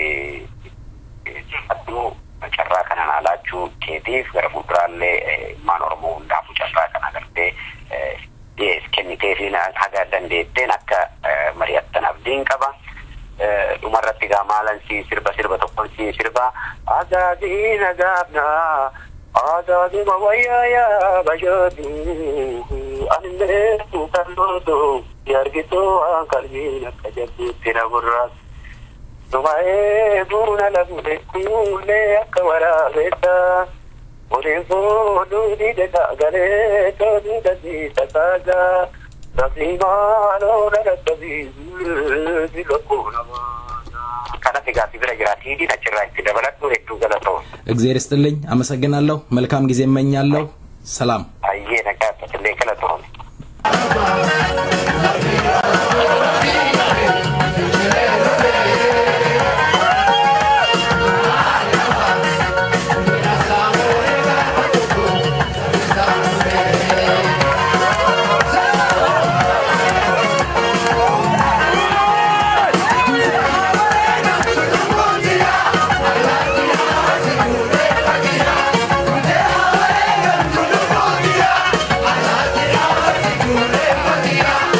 ጅፈቱ ጨራ ከናላችሁ ኬቲፍ ገረፉድራሌ ማኖርሞ እንዳፉ ጨራ ከናገርቴ kenniteefina haga dandeetteen akka mari'attanaaf diin qaba dhumarratti gaa maalan si sirba tokkon si sirba azaadina gaabna azaaduma wayyaaya bashootu anilleetu kallooto yargitoo aan qalbiin akka jabduutti na gurraas dhuma'ee buuna lafute kuullee akka waraabessa Orefo dudi de gale to di tataga Rabimano na tabi di lokona kana tiga tibira grati di nachira tidabalat no etu galato እግዚአብሔር ይስጥልኝ አመሰግናለሁ መልካም ጊዜ እመኛለሁ ሰላም አየ ነካ ተለከለቶ Yeah.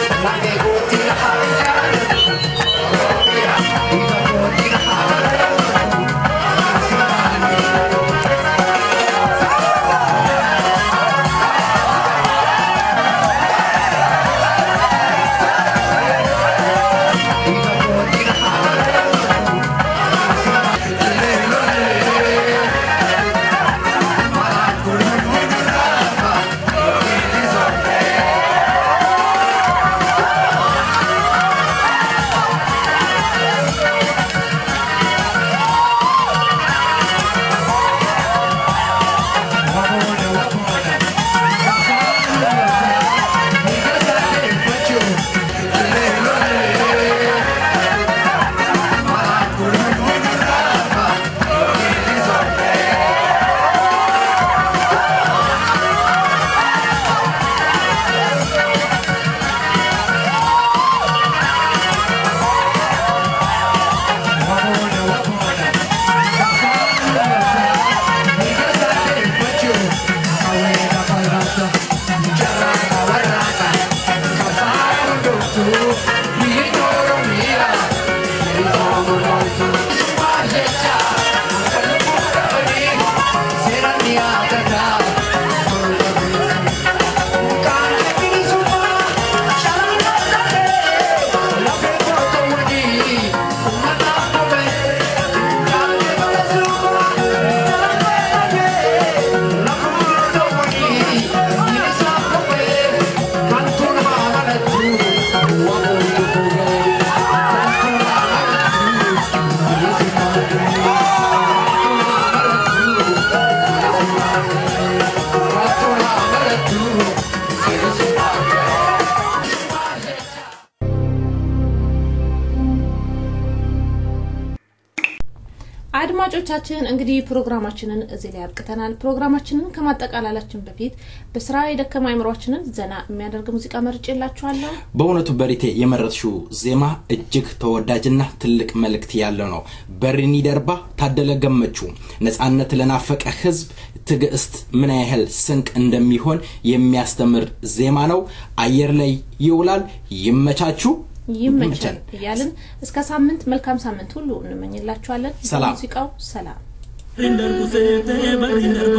አድማጮቻችን እንግዲህ ፕሮግራማችንን እዚህ ላይ አጥቅተናል ፕሮግራማችንን ከማጠቃለላችን በፊት በስራ የደከማ አይምሮአችንን ዘና የሚያደርግ ሙዚቃ መርጬላችኋለሁ በእውነቱ በሪቴ የመረጥሽው ዜማ እጅግ ተወዳጅና ትልቅ መልእክት ያለው ነው በሪኒ ደርባ ታደለ ገመቹ ነፃነት ለናፈቀ ህዝብ ትግስት ምን ያህል ስንቅ እንደሚሆን የሚያስተምር ዜማ ነው አየር ላይ ይውላል ይመቻችሁ ይመቻል ያለን እስከ ሳምንት መልካም ሳምንት ሁሉ እንመኝላችኋለን ሙዚቃው ሰላም እንደርኩሴቴ በሪንደርባ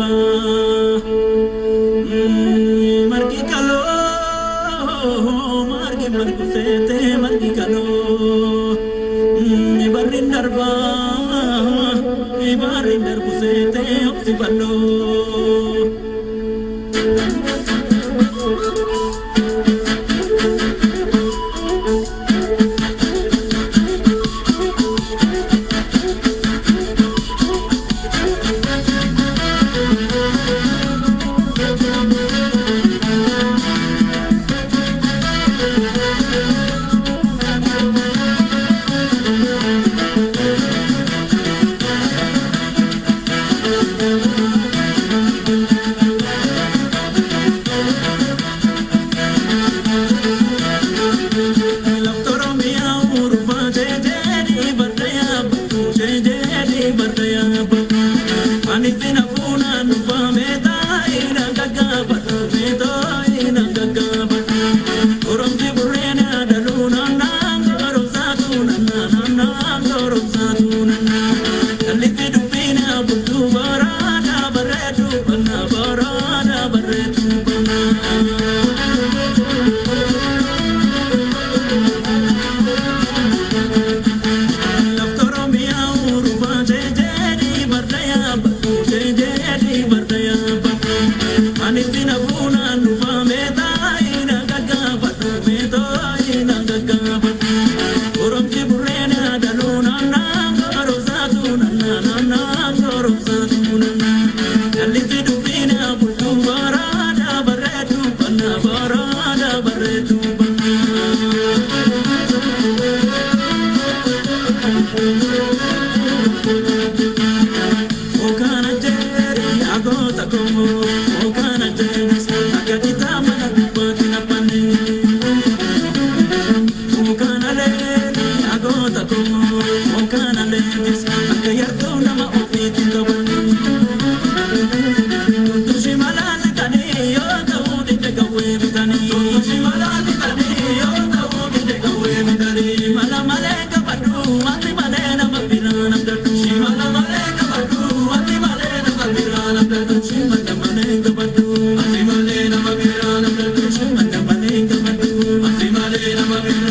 ማርጊካሎ ማርጊካሎ ማርጊካሎ በሪንደርባ በሪንደርኩሴቴ ኦክሲባሎ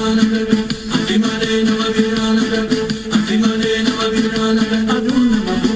Aduna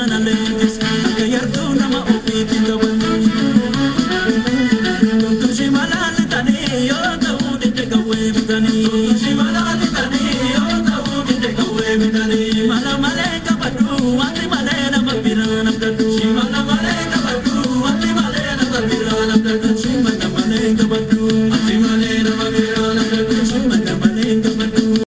na letis Akka yartuu nama ofiitti qaban Tuntu shimalali tanii yoo ta'uu dide qawwee bitanii Tuntu shimalali tanii yoo ta'uu dide qawwee bitanii Mala malee qabadhu wanti malee nama biraa nabdadhu Shimala malee qabadhu wanti malee nama biraa nabdadhu